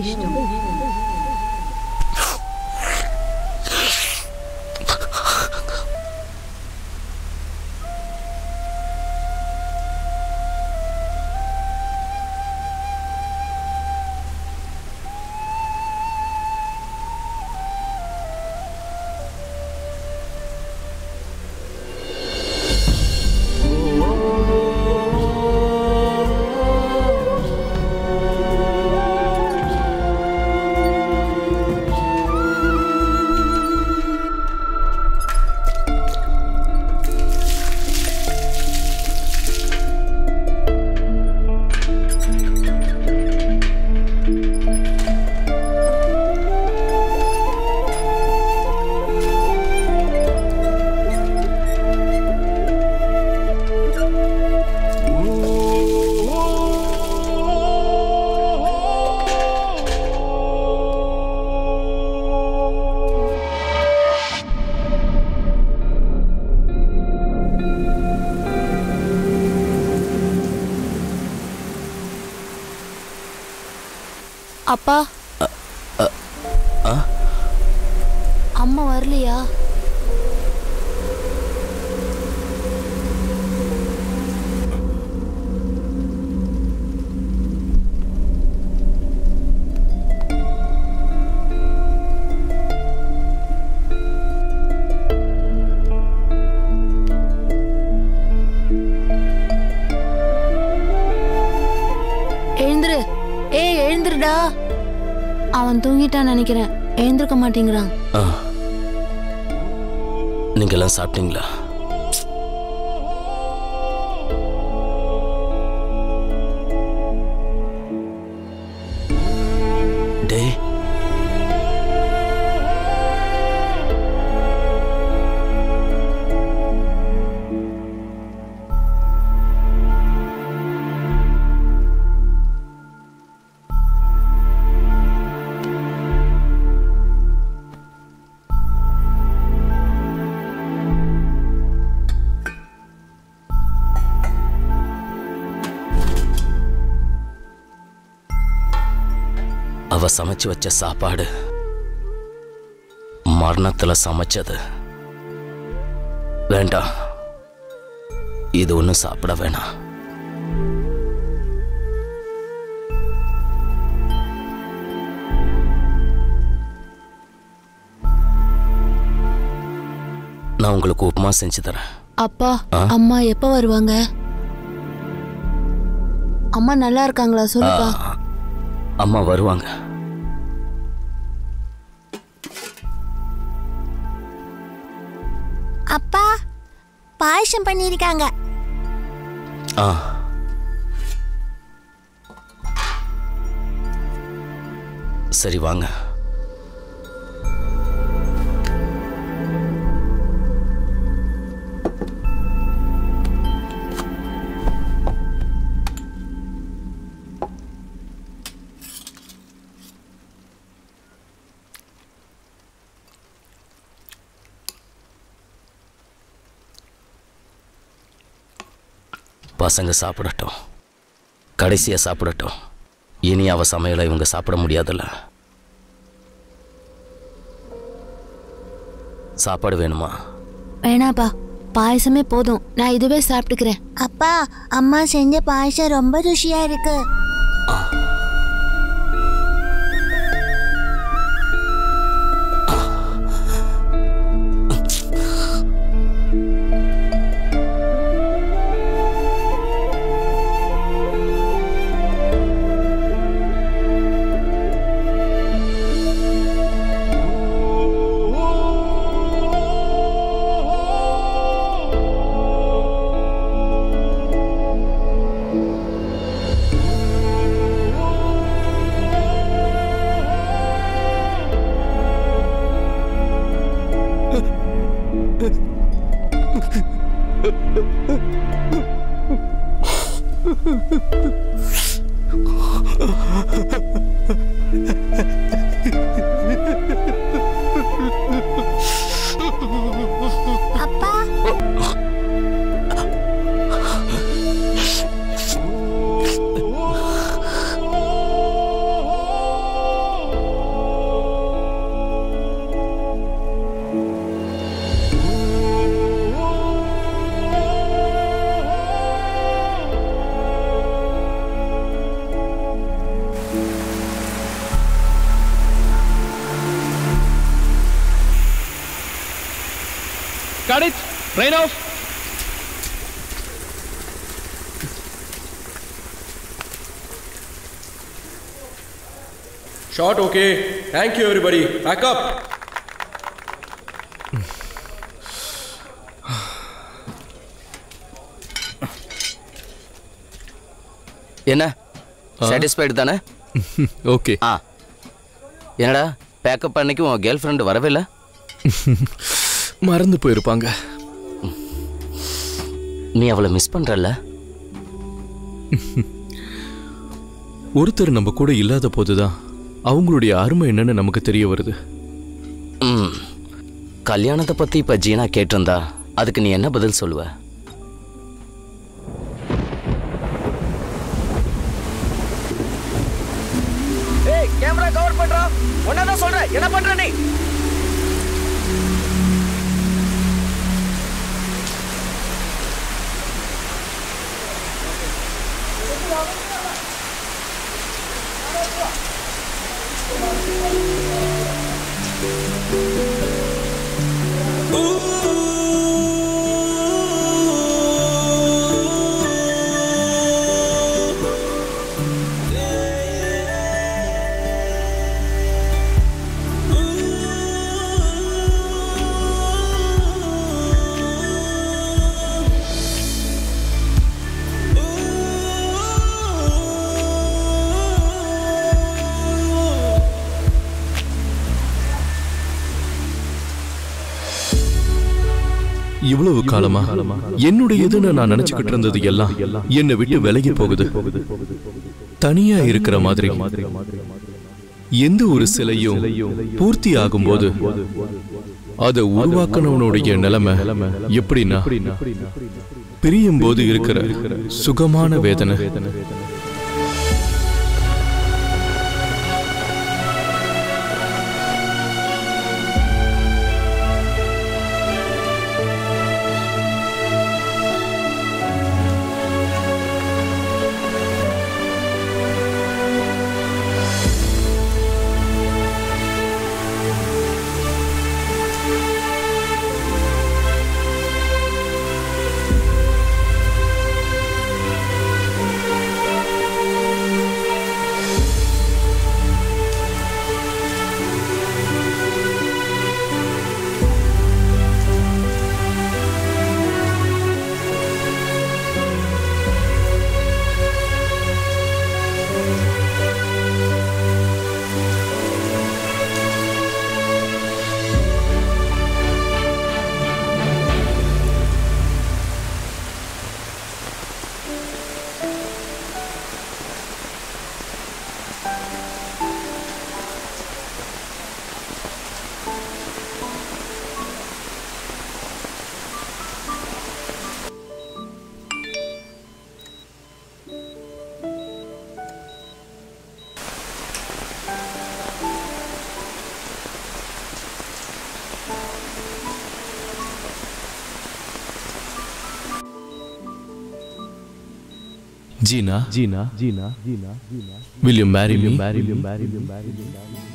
அப்பா அம்மா வரலையா? எழுந்துரு, எழுந்துருடா. அவன் தூங்கிட்டான் நினைக்கிறேன், எழுந்திருக்க மாட்டேங்கிறான். நீங்க எல்லாம் சாப்பிட்டீங்களா? டே அவ சமைச்சு வச்ச சாப்பாடு மரணத்துல சமைச்சது. வேண்டாம், இது ஒன்றும் சாப்பிட வேணாம். நான் உங்களுக்கு உப்புமா செஞ்சு தரேன். அப்பா, அம்மா எப்ப வருவாங்க? அம்மா நல்லா இருக்காங்களா சொல்லுப்பா. அம்மா வருவாங்க. அப்பா, பாயசம் பண்ணிருக்காங்க. சரி வாங்க. பசங்க சாப்பிடட்டும், கடைசியா சாப்பிடட்டும். இனி அவ சமையலை இவங்க சாப்பிட முடியாதுல்ல. சாப்பாடு வேணுமா? வேணாப்பா, பாயசமே போதும், நான் இதுவே சாப்பிட்டுக்கிறேன். அப்பா, அம்மா செஞ்ச பாயசம் ரொம்ப ருசியா இருக்கு. அப்பா Got it? Rain off. Shot okay. Thank you everybody. Back up. என்ன சாட்டிஸ்ஃபைடு தானே? ஓகே. என்னடா பேக்கப் அன்னைக்கு உன் கேர்ள் ஃப்ரெண்டு வரவே இல்லை? மறந்து போயிருப்பாங்க. நீ அவளை மிஸ் பண்றல்ல? ஒருத்தர் நம்ம கூட இல்லாத போதுதான் அவங்களுடைய அருமை என்னன்னு நமக்கு தெரிய வருது. கல்யாணத்தை பத்தி இப்ப ஜீனா கேட்டிருந்தா அதுக்கு நீ என்ன பதில் சொல்லுவ? கேமரா கவர் பண்றா. உன்னதான் சொல்றேன், என்ன பண்ற நீ? இவ்வளவு காலமா என்னுடையதுன்னு நான் நினைச்சுக்கிட்டு இருந்தது எல்லாம் என்னை விட்டு விலகி போகுது. தனியா இருக்கிற மாதிரி எந்த ஒரு சிலையும் பூர்த்தி ஆகும் போது அதை உருவாக்கணவனுடைய நிலைமை எப்படின்னா பிரியும் போது இருக்கிற சுகமான வேதனை. Gina, will you marry me?